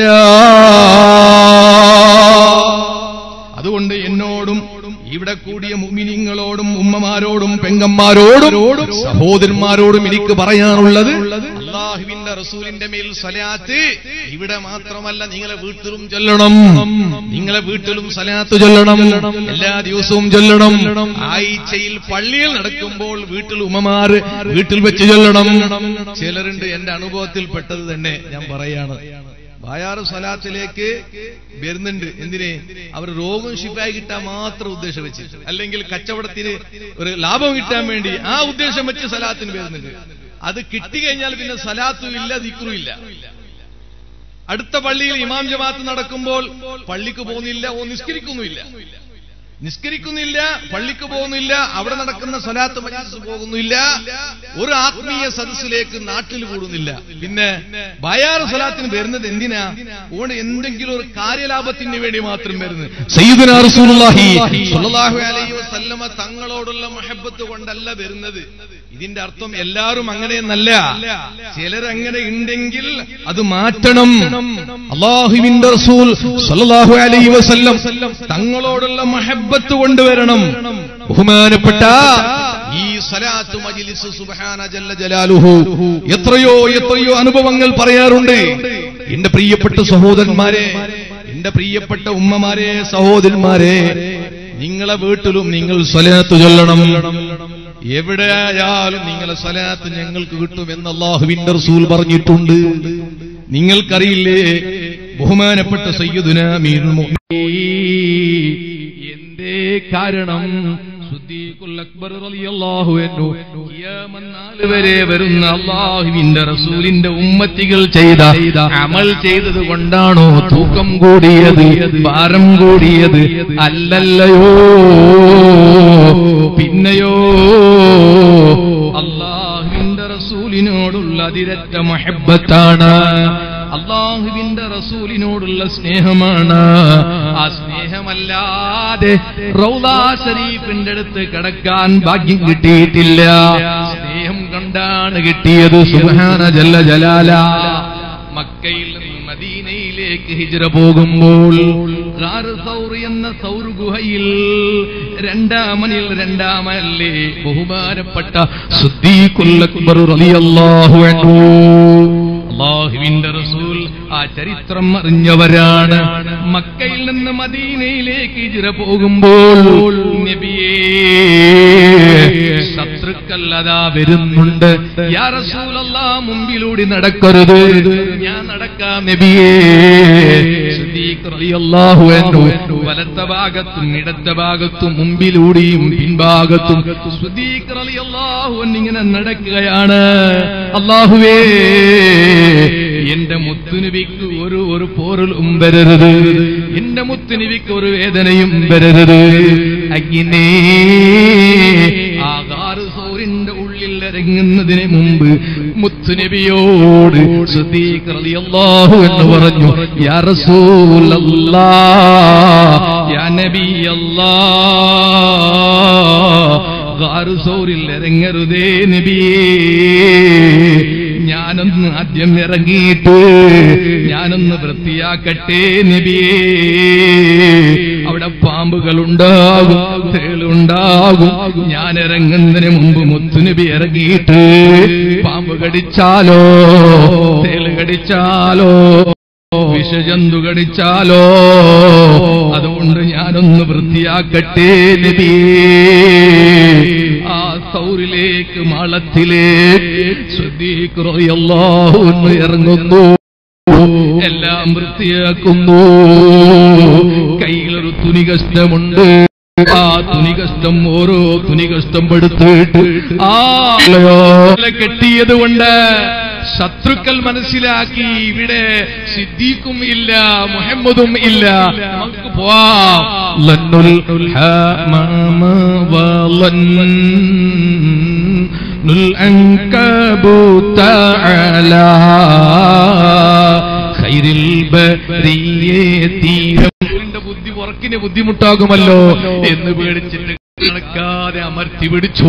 അതുകൊണ്ട് എന്നോടും ഇവിടെ കൂടിയ മുഅ്മിനീങ്ങളോടും ഉമ്മമാരോടും പെങ്ങന്മാരോടും സഹോദരന്മാരോടും എനിക്ക് പറയാനുള്ളത്, അല്ലാഹുവിന്റെ റസൂലിന്റെ മേൽ സ്വലാത്ത് ഇവിടെ മാത്രമല്ല, നിങ്ങളെ വീട്ടിലും ചൊല്ലണം. നിങ്ങളെ വീട്ടിലും സ്വലാത്ത് ചൊല്ലണം, എല്ലാ ദിവസവും ചൊല്ലണം. ആഴ്ചയിൽ പള്ളിയിൽ നടക്കുമ്പോൾ വീട്ടിൽ ഉമ്മമാര് വീട്ടിൽ വെച്ച് ചൊല്ലണം. ചിലരുണ്ട്, എന്റെ അനുഭവത്തിൽ പെട്ടത് തന്നെ ഞാൻ പറയാണ്, ബായാറ് സ്വലാത്തിലേക്ക് വരുന്നുണ്ട്. എന്തിന്? അവർ രോഗം ശിഫായി കിട്ടാൻ മാത്രം ഉദ്ദേശം വെച്ച്, അല്ലെങ്കിൽ കച്ചവടത്തിന് ഒരു ലാഭം കിട്ടാൻ വേണ്ടി ആ ഉദ്ദേശം വെച്ച് സ്വലാത്തിന് വരുന്നുണ്ട്. അത് കിട്ടിക്കഴിഞ്ഞാൽ പിന്നെ സ്വലാത്തും ഇല്ല, ദിക്റും ഇല്ല. അടുത്ത പള്ളിയിൽ ഇമാം ജമാഅത്ത് നടക്കുമ്പോൾ പള്ളിക്ക് പോകുന്നില്ല, ഓ നിസ്കരിക്കുന്നുമില്ല, നിസ്കരിക്കുന്നില്ല, പള്ളിക്ക് പോകുന്നില്ല, അവിടെ നടക്കുന്ന സ്വലാത്ത് മജ്ലിസ് പോകുന്നില്ല, ഒരു ആത്മീയ സദസ്സിലേക്ക് നാട്ടിൽ കൂടുന്നില്ല. പിന്നെ ബയാർ സ്വലാത്തിന് വരുന്നത് എന്തിനാ? ഓണ് എന്തെങ്കിലും ഒരു കാര്യലാഭത്തിന് വേണ്ടി മാത്രം വരുന്നത്. സയ്യിദുനാ റസൂലുള്ളാഹി സ്വല്ലല്ലാഹു അലൈഹി വസല്ലമ തങ്ങളോടുള്ള മുഹബ്ബത്ത് കൊണ്ടല്ല വരുന്നത്. ഇതിന്റെ അർത്ഥം എല്ലാവരും അങ്ങനെയെന്നല്ല, ചിലരങ്ങനെ ഉണ്ടെങ്കിൽ അത് മാറ്റണം. അല്ലാഹുവിന്റെ റസൂൽ സ്വല്ലല്ലാഹു അലൈഹി വസല്ലം തങ്ങളോടുള്ള മുഹബ്ബത്ത് കൊണ്ടുവരണം. ബഹുമാനപ്പെട്ട ഈ സ്വലാത്ത് മജ്ലിസ് സുബ്ഹാന ജല്ല ജലാലുഹു എത്രയോ എത്രയോ അനുഭവങ്ങൾ പറയാറുണ്ട്. എന്റെ പ്രിയപ്പെട്ട സഹോദരന്മാരെ, എന്റെ പ്രിയപ്പെട്ട ഉമ്മമാരെ, സഹോദരന്മാരെ, നിങ്ങളെ വീട്ടിലും നിങ്ങൾ സ്വലാത്ത് ചൊല്ലണം. എവിടെയായാലും നിങ്ങളെ സ്വലാത്ത് ഞങ്ങൾക്ക് കിട്ടുമെന്ന് അല്ലാഹുവിന്റെ റസൂൽ പറഞ്ഞിട്ടുണ്ട്. നിങ്ങൾക്കറിയില്ലേ, ബഹുമാനപ്പെട്ട സയ്യിദുനാ അമീറുൽ മുഅ്മിനീൻ എന്തേ കാരണം? സിദ്ദീഖുൽ അക്ബർ റളിയല്ലാഹു അൻഹു ഖിയാമത്ത് നാൾ വരെ വരുന്ന അല്ലാഹുവിന്റെ റസൂലിന്റെ ഉമ്മത്തികൾ ചെയ്ത അമൽ ചെയ്തത് കൊണ്ടാണോ തൂക്കം കൂടിയത്, ഭാരം കൂടിയത്? അല്ലല്ലയോ. പിന്നെയോ അല്ലാഹുവിന്റെ റസൂലിനോടുള്ള അതിരറ്റ മഹബ്ബത്താണ്, അല്ലാഹുവിന്റെ റസൂലിനോടുള്ള സ്നേഹമാണ്. ആ സ്നേഹമല്ലാതെ റൗളാ ശരീഫിന്റെ അടുത്ത് കടക്കാൻ ഭാഗ്യം കിട്ടിയിട്ടില്ല. സ്നേഹം കൊണ്ടാണ് കിട്ടിയത്. സുബ്ഹാന ജല്ല ജലാല. മക്കയിൽ നിന്ന് മദീനയിലേക്ക് ഹിജ്റ പോകുമ്പോൾ ഗാർ സൗർ എന്ന സൗർ ഗുഹയിൽ രണ്ടാമനിൽ രണ്ടാമല്ലേ ബഹുമാനപ്പെട്ട സിദ്ദീഖുൽ അക്ബർ റളിയല്ലാഹു അൻഹു. അല്ലാഹുവിന്റെ റസൂൽ ആ ചരിത്രം അറിഞ്ഞവരാണ്. മക്കയിൽ നിന്ന് മദീനയിലേക്ക് ഹിജ്റ പോകുമ്പോൾ നബിയേ ശത്രുക്കൾ അതാ വരുന്നുണ്ട്. യാ റസൂലല്ലാഹ്, മുമ്പിലൂടെ നടക്കരുത്, ഞാൻ നടക്കാം നബിയേ. സിദ്ദീഖ് റളിയല്ലാഹു അൻഹു വലത്ത ഭാഗത്തും ഇടത്ത ഭാഗത്തും മുമ്പിലൂടെയും പിൻഭാഗത്തും സിദ്ദീഖ് റളിയല്ലാഹു അൻഹു ഇങ്ങനെ നടക്കുകയാണ്. അല്ലാഹുവേ, എന്റെ മുത്തുനബിക്ക് ഒരു ഒരു പോറലും വരരുത്, എന്റെ മുത്തുനബിക്ക് ഒരു വേദനയും വരരുത്. അങ്ങനെ ആ ഗാർ സൗറിന്റെ ഉള്ളിൽ ഇറങ്ങുന്നതിന് മുമ്പ് മുത്തുനബിയോട് സിദ്ദീഖ് റളിയല്ലാഹു അൻഹു പറഞ്ഞു, യാ റസൂലല്ലാഹ്, യാ നബിയല്ലാഹ്, ഗാർ സൗറിൽ ഇറങ്ങരുതേ നബിയേ. ഞാനൊന്ന് ആദ്യം ഇറങ്ങിയിട്ട് ഞാനൊന്ന് വൃത്തിയാക്കട്ടെ നബിയേ. അവിടെ പാമ്പുകളുണ്ടാകും, തേളുണ്ടാകും. ഞാൻ ഇറങ്ങുന്നതിന് മുമ്പ് മുത്തുനബി ഇറങ്ങിയിട്ട് പാമ്പ് കടിച്ചാലോ, തേള് കടിച്ചാലോ, വിഷജന്തു കടിച്ചാലോ, അതുകൊണ്ട് ഞാനൊന്ന് വൃത്തിയാക്കട്ടെ നബിയേ. ആ സൗറിലേക്ക്, മാളത്തിലേക്ക് സിദ്ദീഖ് റളിയല്ലാഹു അൻഹു ഇറങ്ങുന്നു, എല്ലാം വൃത്തിയാക്കുന്നു. കയ്യിലൊരു തുണി കഷ്ണമുണ്ട്. ആ തുണി കഷ്ണം, ഓരോ തുണി കഷ്ണം എടുത്തിട്ട് ആ കെട്ടിയത് കൊണ്ട് ശത്രുക്കൾ മനസ്സിലാക്കി ഇവിടെ സിദ്ദീഖും ഇല്ല, മുഹമ്മദും ഇല്ല, നമുക്ക് പോവാം. ബുദ്ധി ഉറക്കിന് ബുദ്ധിമുട്ടാകുമല്ലോ എന്ന് പേടിച്ചിട്ട് നടക്കാതെ അമർത്തി പിടിച്ചു.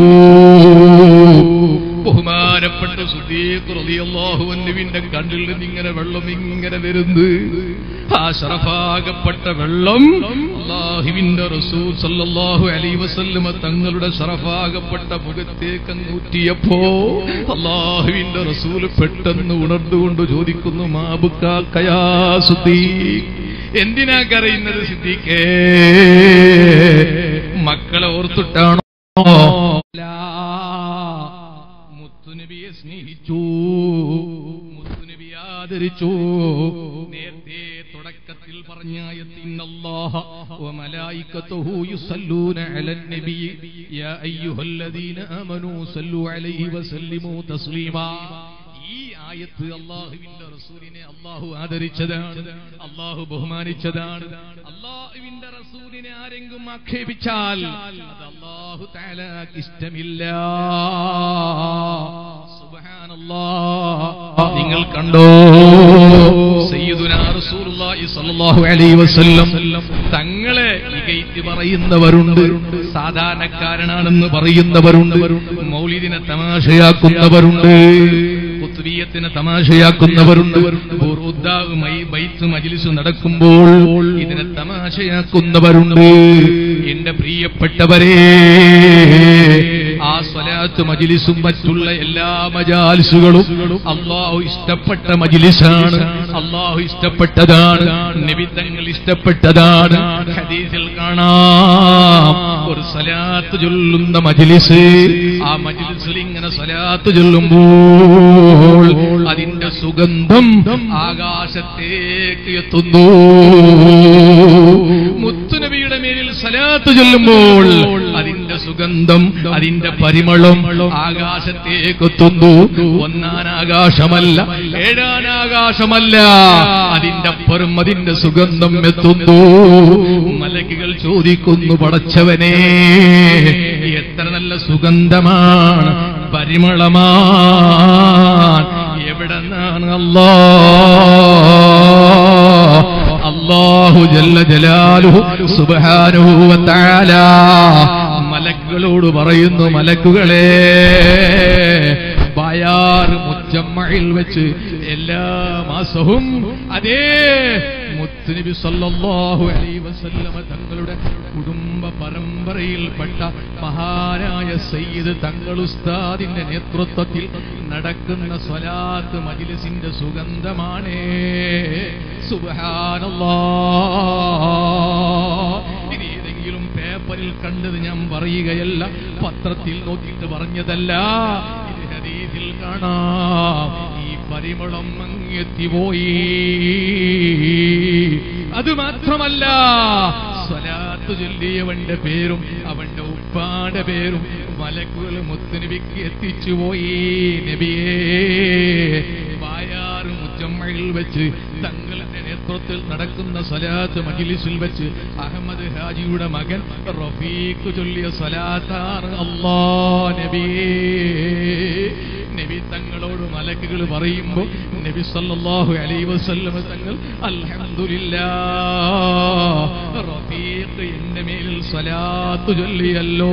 ബഹുമാനപ്പെട്ട സിദ്ദീഖ് റളിയല്ലാഹു അൻഹുവിന്റെ കണ്ണിൽ നിന്ന് ഇങ്ങനെ വെള്ളം ഇങ്ങനെ വരുന്നു. ആ ശറഫാകപ്പെട്ട വെള്ളം അല്ലാഹുവിന്റെ റസൂൽ സല്ലല്ലാഹു അലൈഹി വസല്ലമ തങ്ങളുടെ ശറഫാകപ്പെട്ട മുഖത്തേക്ക് ഊറ്റിയപ്പോ അല്ലാഹുവിന്റെ റസൂൽ പെട്ടെന്ന് ഉണർന്നുകൊണ്ട് ചോദിക്കുന്നു, മാബുക്കാക യാ സിദ്ദീഖ്, എന്തിനാ കരയുന്നത് സിദ്ദീഖേ? മക്കളെ ഓർത്തിട്ടാണോ? മുത്തുനബിയെ സ്നേഹിച്ചു, മുത്തുനബിയെ ആദരിച്ചു. നേരത്തെ തുടക്കത്തിൽ പറഞ്ഞ ആയത്ത് ഇന്നല്ലാഹ വമലായികതുഹു യുസല്ലൂന അലൻ നബി യാ അയ്യുഹല്ലദീന ആമനൂ സല്ലു അലൈഹി വസല്ലിമൂ തസ്ലീമാ. ഈ ആയത്ത് അല്ലാഹുവിന്റെ റസൂലിനെ അല്ലാഹു ആദരിച്ചതാണ്, അല്ലാഹു ബഹുമാനിച്ചതാണ്. അല്ലാഹുവിന്റെ റസൂലിനെ ആരെങ്കിലും ആക്ഷേപിച്ചാൽ അത് അല്ലാഹു തആലക്ക് ഇഷ്ടമില്ല. സുബ്ഹാനല്ലാഹ്. നിങ്ങൾ കണ്ടോ, സയ്യിദുനാ റസൂലുള്ളാഹി സ്വല്ലല്ലാഹു അലൈഹി വസല്ലം തങ്ങളെ ഇകഴ്ത്തി പറയുന്നവരുണ്ട്, സാധാരണക്കാരനാണെന്ന് പറയുന്നവരുണ്ട്, മൗലിദിനെ തമാശയാക്കുന്നവരുണ്ട്, ഖുത്ബിയത്തിനെ തമാശയാക്കുന്നവരുണ്ട്, ബൈത്ത് മജ്ലിസ് നടക്കുമ്പോൾ ഇതിനെ തമാശയാക്കുന്നവരുണ്ട്. എന്റെ പ്രിയപ്പെട്ടവരെ, ആ സ്വലാത്ത് മജ്ലിസും മറ്റുള്ള എല്ലാ മജാലിസുകളും അല്ലാഹു ഇഷ്ടപ്പെട്ട മജ്ലിസാണ്, അല്ലാഹു ഇഷ്ടപ്പെട്ടതാണ്, നബി തങ്ങൾ ഇഷ്ടപ്പെട്ടതാണ്. ഹദീസിൽ കാണാം ഒരു സ്വലാത്ത് ചൊല്ലുന്ന മജ്ലിസ്, ആ മജ്ലിസിൽ ഇങ്ങനെ സ്വലാത്ത് ചൊല്ലുമ്പോൾ അതിന്റെ സുഗന്ധം ആകാശത്തേക്ക് എത്തുന്നു. മുത്തുനബിയുടെ മേലിൽ സ്വലാത്ത് ചൊല്ലുമ്പോൾ അതിന്റെ സുഗന്ധം, അതിന്റെ പരിമളം ആകാശത്തേക്കെത്തുന്നു. ഒന്നാനാകാശമല്ല, ഏഴാനാകാശമല്ല, അതിന്റെ അപ്പുറം അതിന്റെ സുഗന്ധം എത്തുന്നു. മലക്കുകൾ ചോദിക്കുന്നു, പടച്ചവനെ എത്ര നല്ല സുഗന്ധമാണ്, പരിമളമാണ്, എവിടെന്നാണ്? അല്ലാഹ് അല്ലാഹു ജല്ല ജലാലുഹു സുബ്ഹാനഹു വ തആല മലക്കുകളോട് പറയുന്നു, മലക്കുകളെ, ബായാർ മുജമ്മയിൽ വെച്ച് എല്ലാ മാസവും അതേ മുത്തുനബി സല്ലല്ലാഹു അലൈഹി വസല്ലമ തങ്ങളുടെ കുടുംബ പരമ്പരയിൽപ്പെട്ട മഹാനായ സയ്യിദ് തങ്ങൾ ഉസ്താദിന്റെ നേതൃത്വത്തിൽ നടക്കുന്ന സ്വലാത്ത് മജ്ലിസിന്റെ സുഗന്ധമാണ്. സുബ്ഹാനല്ലാഹ്. ഇത് ഏതെങ്കിലും പേപ്പറിൽ കണ്ടത് ഞാൻ പറയുകയല്ല, പത്രത്തിൽ നോക്കിയിട്ട് പറഞ്ഞതല്ല, ഇത് ഹദീസിൽ കാണാം. ഈ പരിമളം അങ്ങെത്തിപ്പോയി. അതുമാത്രമല്ല, സ്വലാത്ത് ചൊല്ലിയവന്റെ പേരും അവന്റെ ഉപ്പാന്റെ പേരും മലക്കുകൾ മുത്തുനബിക്ക് എത്തിച്ചുപോയി. നബിയേ, ബായാർ മുജമ്മയിൽ വെച്ച് തങ്ങളുടെ നേതൃത്വത്തിൽ നടക്കുന്ന സ്വലാത്ത് മജ്ലിസിൽ വെച്ച് അഹമ്മദ് ഹാജിയുടെ മകൻ റഫീഖ് ചൊല്ലിയ സ്വലാത്താണ്. അല്ലാഹ് നബിയേ, നബി തങ്ങളോട് മലക്കുകൾ പറയുമ്പോൾ നബി സല്ലല്ലാഹു അലൈഹി വസല്ലം തങ്ങൾ അൽഹംദുലില്ലാഹ്, റഫീഖ് എന്റെ മേലിൽ സ്വലാത്ത് ചൊല്ലിയല്ലോ,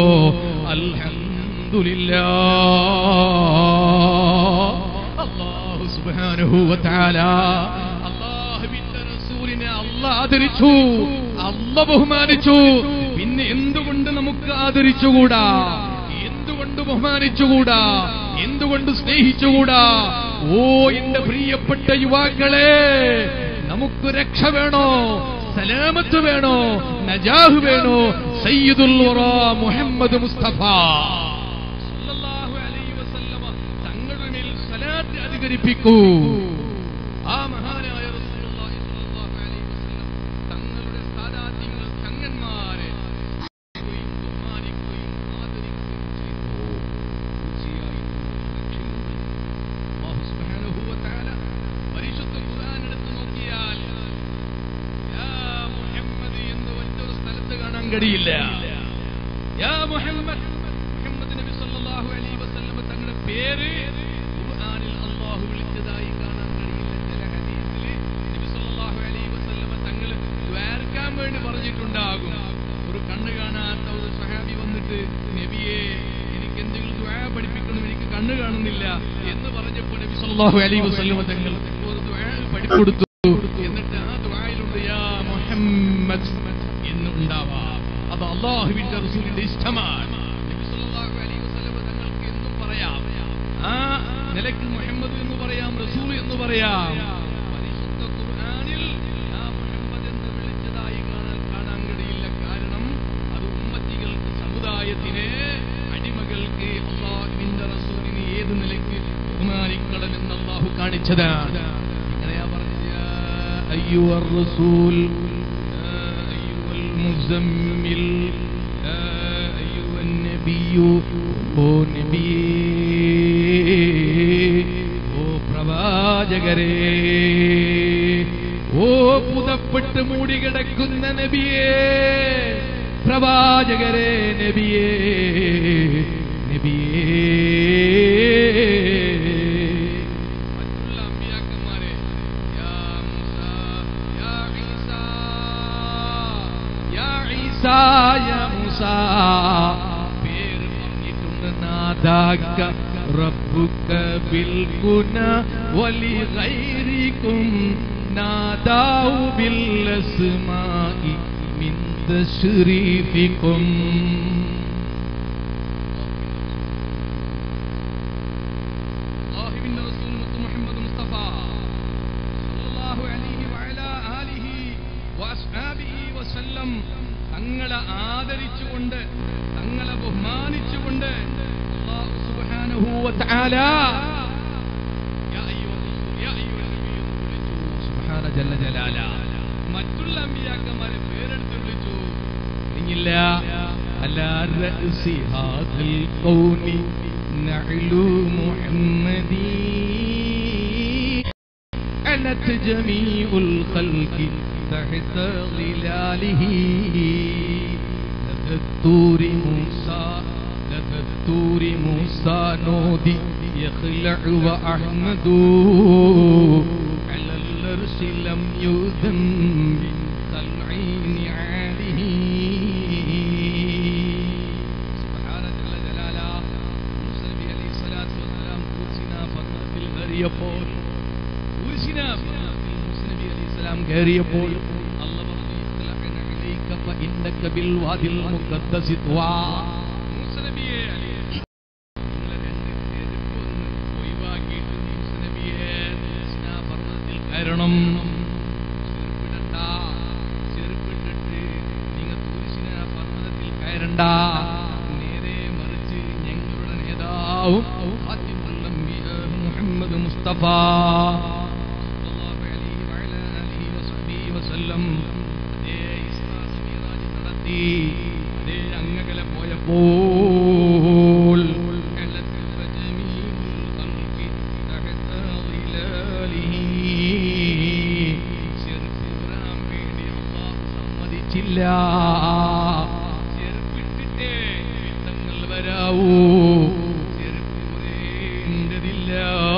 അൽഹംദുലില്ലാഹ്. അല്ലാഹു സുബ്ഹാനഹു വ തആല അല്ലാഹുവിന്റെ റസൂലിനെ അല്ലാഹ് ആദരിച്ചു, അല്ലാഹ് ബഹുമാനിച്ചു. പിന്നെ എന്തുകൊണ്ട് നമുക്ക് ആദരിച്ചുകൂടാ? എന്തുകൊണ്ട് ബഹുമാനിച്ചുകൂടാ? എന്തുകൊണ്ട് സ്നേഹിച്ചുകൂടാ? ഓ എന്റെ പ്രിയപ്പെട്ട യുവാക്കളെ, നമുക്ക് രക്ഷ വേണോ? സലാമത്ത് വേണോ? നജാഹ് വേണോ? സയ്യിദുൽ വറാ മുഹമ്മദ് മുസ്തഫ സല്ലല്ലാഹു അലൈഹി വസല്ലമ തങ്ങളുടെ മേൽ സലാത്ത് അധികരിപ്പിക്കൂ. ആ മഹാനായ റസൂലുള്ളാഹി സ്വല്ലല്ലാഹു അലൈഹി വസല്ലം തങ്ങളുടെ സാദാത്യങ്ങൾ തങ്ങന്മാരെ ബഹുമാനിക്കുകയും ആദരിക്കുകയും ചെയ്തു. തീർച്ചയായും അല്ലാഹു സുബ്ഹാനഹു വ തആല പരിശുദ്ധ ഖുർആൻ എടുത്ത് നോക്കിയാൽ യാ മുഹമ്മദ് എന്ന് മറ്റൊരു സ്ഥലത്ത് കാണാൻ കഴിയില്ല. യാ മുഹമ്മദ്, മുഹമ്മദ് നബി സല്ലല്ലാഹു അലൈഹി വസല്ലം തങ്ങളുടെ പേര് ഖുർആനിൽ അല്ലാഹു വിളിച്ചതായി കാണാൻ കഴിയില്ല. ചില ഹദീസിൽ നബി സല്ലല്ലാഹു അലൈഹി വസല്ലം തങ്ങൾ ദ്വാരക്കാൻ വേണ്ടി പറഞ്ഞിട്ടുണ്ടാകും. ഒരു കണ്ണ് കാണാത്ത ഒരു സഹാബി വന്നിട്ട്, നബിയെ എനിക്ക് എന്തെങ്കിലും ദുആ പഠിപ്പിക്കണം, എനിക്ക് കണ്ണ് കാണുന്നില്ല എന്ന് പറഞ്ഞപ്പോൾ നബി സല്ലല്ലാഹു അലൈഹി വസല്ലം തങ്ങൾ ഒരു ദുആ പഠിപ്പിച്ചു. എന്നിട്ട് ആ ദുആയിലുണ്ട് യാ മുഹമ്മദ് എന്ന് ഉണ്ടാവാം. അത് അല്ലാഹുവിന്റെ റസൂലിന്റെ ഇഷ്ടമാണ്. നബി സല്ലല്ലാഹു അലൈഹി വസല്ലം തങ്ങൾക്ക് എന്തും പറയാം. ആ നിലയ്ക്ക് മുഹമ്മദ് എന്ന് പറയാം, റസൂൽ എന്ന് പറയാം. പരിശുദ്ധ ഖുർആനിൽ യാ മുഹമ്മദ് എന്ന് വിളിച്ചതായി കാണാൻ കാണാൻ കഴിയില്ല. കാരണം അത് ഉമ്മത്തികൾക്ക്, സമുദായത്തിന്, അടിമകൾക്ക് അല്ലാഹുവിന്റെ റസൂലിനെ ഏത് നിലയ്ക്ക് ബഹുമാനിക്കണമെന്ന് അല്ലാഹു കാണിച്ചതാണ്. ഇങ്ങനെയാ പറഞ്ഞത്, യാ അയ്യുഹർ റസൂൽ, യാ അയ്യുഹൽ മുസമ്മിൽ, യാ അയ്യുഹൻ നബിയ്യു, ഓ നബിയേ, ഓ പ്രവാചകരേ, ഓ പുതപ്പെട്ട് മൂടികിടക്കുന്ന നബിയേ, പ്രവാചകരേ, നബിയേ, നബിയേ. മറ്റുള്ള അമ്പിയാക്കന്മാരെ യാ മൂസാ, യാ ഈസാ, യാ ഈസാ, യാ മൂസാ പേര് പറഞ്ഞിട്ടുണ്ട്. നാദാക റബ്ബുക ബിൽ ഗുന വലി ഗൈരികും നാദാഉ ബിൽ അസ്മാഇ മിൻ തശ്രീഫികും. അല്ലാഹുവിന്റെ റസൂൽ മുഹമ്മദ് മുസ്തഫ സല്ലല്ലാഹു അലൈഹി വഅലാ ആലിഹി വഅസ്ഹാബിഹി വസല്ലം തങ്ങളെ ആദരിച്ചുകൊണ്ട്, തങ്ങളെ ബഹുമാനിച്ചുകൊണ്ട് അല്ലാഹു സുബ്ഹാനഹു വ തആല യാ അയ്യുഹർ റസൂൽ, യാ അയ്യുഹൻ നബി എന്ന് വിളിച്ചു. സുബ്ഹാന ജല്ല ജലാല. മറ്റുള്ള അമ്പിയാക്കന്മാരെ പേരെടുത്ത് വിളിച്ചു. ഇല്ല, അൽ على رأس هذا الكون نعلو محمدي علت جميع الخلق تحت ظلاله لدى الطور موسى لدى الطور موسى نودي يخلع وأحمد على العرش لم يؤذن بخلعين عاله سبحان جل جلاله موسى നബി അലൈഹി സ്വലാത്തു വസ്സലാം കുർസിനാ ഫർദത്തിൽ കയറിയപ്പോൾ കുർസിനാ ഫർദത്തിൽ മൂസ നബി അലൈഹി സ്വലാം കയറിയപ്പോൾ അല്ലാഹു പറഞ്ഞു ഇഖ്ലഅന അലൈക ഫഇന്നക ബിൽ വാദിൽ മുഖദ്ദസി തുവാ മൂസ നബിയെ ണം ചെറുപ്പിടണ്ട ചെറുപ്പിട്ടിട്ട് നിങ്ങൾ തുരിശിന പർവ്വതത്തിൽ കയറണ്ട നേരെ മറിച്ച് ഞങ്ങളുടെ നേതാവും മുഹമ്മദ് മുസ്തഫ സല്ലല്ലാഹു അലൈഹി വഅലൈഹി വസല്ലം അതേ ഇസ്രാ മിഅ്റാജ് നടത്തി അതേ അങ്ങകലെ പോയപ്പോൾ ചെറുപ്പിട്ടിട്ടേ തങ്ങൾ വരാവൂ ചെറുപ്പ് കുറേണ്ടതില്ല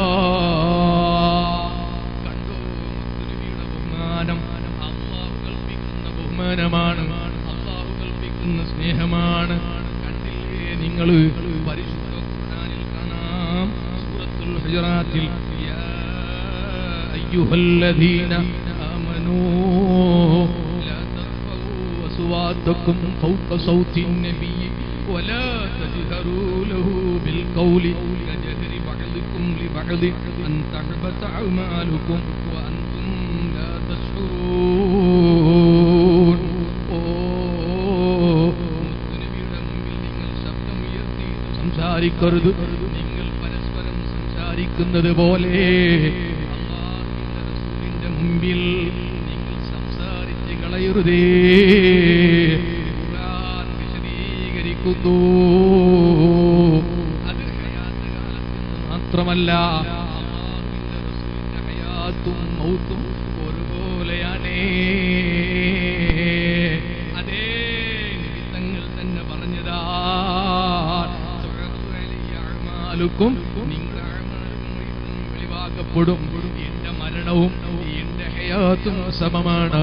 കണ്ടോ മുത്തുനബിയുടെ ബഹുമാനം അല്ലാഹു കൽപ്പിക്കുന്ന ബഹുമാനമാണ് അല്ലാഹു കൽപ്പിക്കുന്ന സ്നേഹമാണ് കണ്ടില്ലേ നിങ്ങൾ പരിശുദ്ധ ഖുർആനിൽ കാണാം സൂറത്തുൽ ഹുജറാത്തിൽ യാ അയ്യുഹല്ലദീന ആമനൂ أصواتكم فوق صوت النبي ولا تجهروا له بالقول كجهر بعضكم لبعض أن تحبط أعمالكم وأنتم لا تشعرون മുത്തുനബിയുടെ മുമ്പിൽ നിങ്ങൾ ശബ്ദമുയർത്തി സംസാരിക്കരുത് നിങ്ങൾ പരസ്പരം സംസാരിക്കുന്നത് പോലെ അല്ലാഹുവിന്റെ റസൂലിന്റെ മുമ്പിൽ കളയരുതേ ഖുർആൻ വിശദീകരിക്കുന്നു അത് ഹയാത്ത് കാലത്ത് മാത്രമല്ല അല്ലാഹുവിന്റെ റസൂലിന്റെ ഹയാത്തും മൗത്തും ഒരുപോലെയാണ് അതേ നിമിത്തങ്ങൾ തന്നെ പറഞ്ഞതാ അഅ്മാലുക്കും നിങ്ങളുടെ അഅ്മാലുകൾ വെളിവാക്കപ്പെടും എന്റെ മരണവും എന്റെ ഹയാത്തും സമമാണ്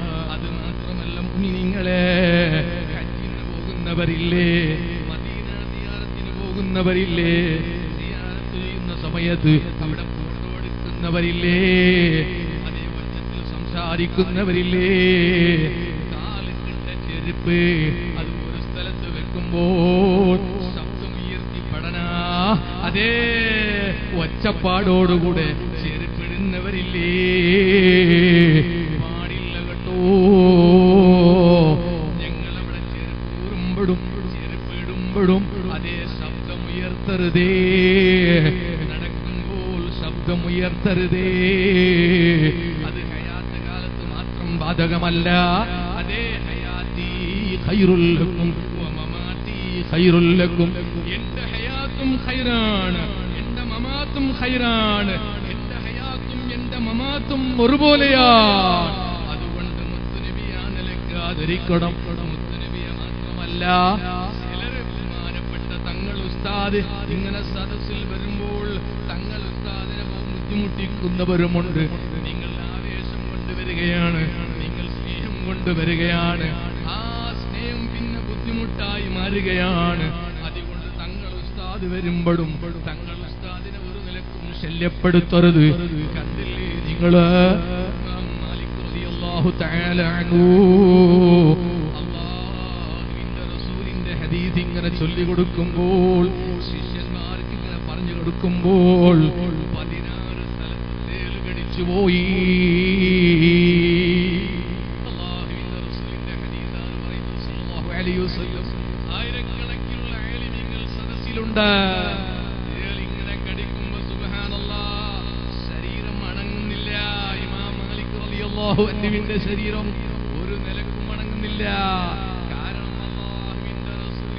നിങ്ങളെ ഹജ്ജിന് പോകുന്നവരില്ലേ മദീന സിയാറത്തിന് പോകുന്നവരില്ലേ സിയാറത്ത് ചെയ്യുന്ന സമയത്ത് അവിടെ ഫോട്ടോ എടുക്കുന്നവരില്ലേ അതേ വചനത്തിൽ സംസാരിക്കുന്നവരില്ലേ കാലിട്ട ചെരുപ്പ് അത് ഒരു സ്ഥലത്ത് വെക്കുമ്പോൾ ശബ്ദമുയർത്തി പഠനാ അതേ ഒച്ചപ്പാടോടുകൂടെ ചെരുപ്പിടുന്നവരില്ലേ പാടില്ല കേട്ടോ ചെരുപ്പിടുമ്പോഴും അതേ ശബ്ദമുയർത്തരുതേ നടക്കുമ്പോൾ ശബ്ദമുയർത്തരുതേ അത് ഹയാത്ത് കാലത്ത് മാത്രം ബാധകമല്ല അതേ ഹയാത്തി ഖൈറുൽ ലക്കും വമമാതി ഖൈറുൽ ലക്കും എന്റെ ഹയാത്തും ഖൈറാണ് എന്റെ മമാത്തും ഖൈറാണ് എന്റെ ഹയാത്തും എന്റെ മമാത്തും ഒരുപോലെയാണ് അതുകൊണ്ട് മുത്തുനബിയെ ആ നിലയ്ക്ക് ആദരിക്കണം മുത്തുനബിയെ മാത്രമല്ല ചിലര് ബഹുമാനപ്പെട്ട തങ്ങൾ ഉസ്താദ് ഇങ്ങനെ സദസ്സിൽ വരുമ്പോൾ തങ്ങൾ ഉസ്താദിനെ ബുദ്ധിമുട്ടിക്കുന്നവരുമുണ്ട് നിങ്ങൾ ആവേശം കൊണ്ടുവരികയാണ് നിങ്ങൾ സ്നേഹം കൊണ്ടുവരികയാണ് ആ സ്നേഹം പിന്നെ ബുദ്ധിമുട്ടായി മാറുകയാണ് അതുകൊണ്ട് തങ്ങൾ ഉസ്താദ് വരുമ്പോഴും തങ്ങൾ ഉസ്താദിനെ ഒരു നിലക്കും ശല്യപ്പെടുത്തരുത് കണ്ടില്ലേ നിങ്ങള് മാലിക് റളിയല്ലാഹു തആല അൻഹു അല്ലാഹുവിന്റെ റസൂലിന്റെ ഹദീസ് ഇങ്ങനെ ചൊല്ലി കൊടുക്കുമ്പോൾ ശിഷ്യന്മാർക്ക് ഇങ്ങനെ പറഞ്ഞു കൊടുക്കുമ്പോൾ പതിനാറ് സ്ഥലത്ത് തേൽ കടിച്ചു പോയി. അല്ലാഹുവിന്റെ റസൂലിന്റെ ഹദീസാണ് പറയുന്നത് സല്ലല്ലാഹു അലൈഹി വസല്ലം ആയിരക്കണക്കിനുള്ള ആലിമീങ്ങൾ സദസ്സിലുണ്ട്. ഇങ്ങനെ കടിക്കുമ്പോൾ സുബ്ഹാനല്ലാഹ് ശരീരം അണങ്ങുന്നില്ല. ഇമാം മാലിക് റളിയല്ലാഹു അൻഹുവിന്റെ ശരീരം ഒരു നിലക്കും അണങ്ങുന്നില്ല. കാരണം അല്ലാഹുവിന്റെ റസൂൽ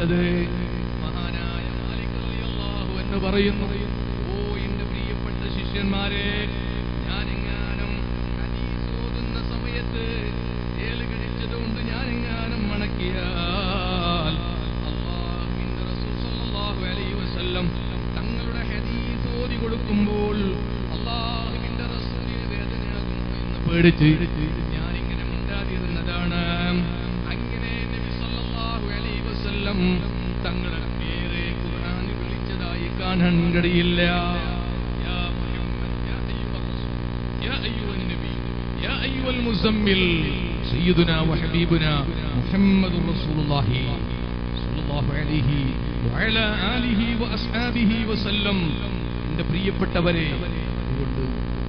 ഇല്ലാത്തത്? മഹാനായ മാലിക് റളിയല്ലാഹു അൻഹു പറയുന്നു, ഓ എന്റെ പ്രിയപ്പെട്ട ശിഷ്യന്മാരെ, ഞാനെങ്ങാനും ഹദീസ് ഓതുന്ന സമയത്ത് ഏല് കടിച്ചതുകൊണ്ട് ഞാനെങ്ങാനും മണക്കിയാൽ അല്ലാഹുവിന്റെ റസൂൽ സല്ലല്ലാഹു അലൈഹി വസല്ലം തങ്ങളുടെ ഹദീസ് ഓതി കൊടുക്കുമ്പോൾ അല്ലാഹുവിന്റെ റസൂലിന് വേദനയാകുമോ എന്ന് പേടിച്ച് ഞാനിങ്ങനെ മിണ്ടാതിരുന്നതാണ്. അങ്ങനെ നബി സല്ലല്ലാഹു അലൈഹി വസല്ലം തങ്ങളുടെ പേര് ഖുർആനിൽ വിളിച്ചതായി കാണാൻ കഴിയില്ല. യാ മുഹമ്മദ്, യാ അയ്യുഹർ റസൂൽ, യാ അയ്യുഹൻ നബി, യാ അയ്യുഹൽ മുസമ്മിൽ, സയ്യിദുനാ വഹബീബുനാ മുഹമ്മദുർ റസൂലുള്ളാഹി സ്വല്ലല്ലാഹു അലൈഹി വഅലാ ആലിഹി വഅസ്ഹാബിഹി വസല്ലം. എന്റെ പ്രിയപ്പെട്ടവരെ, അതുകൊണ്ട്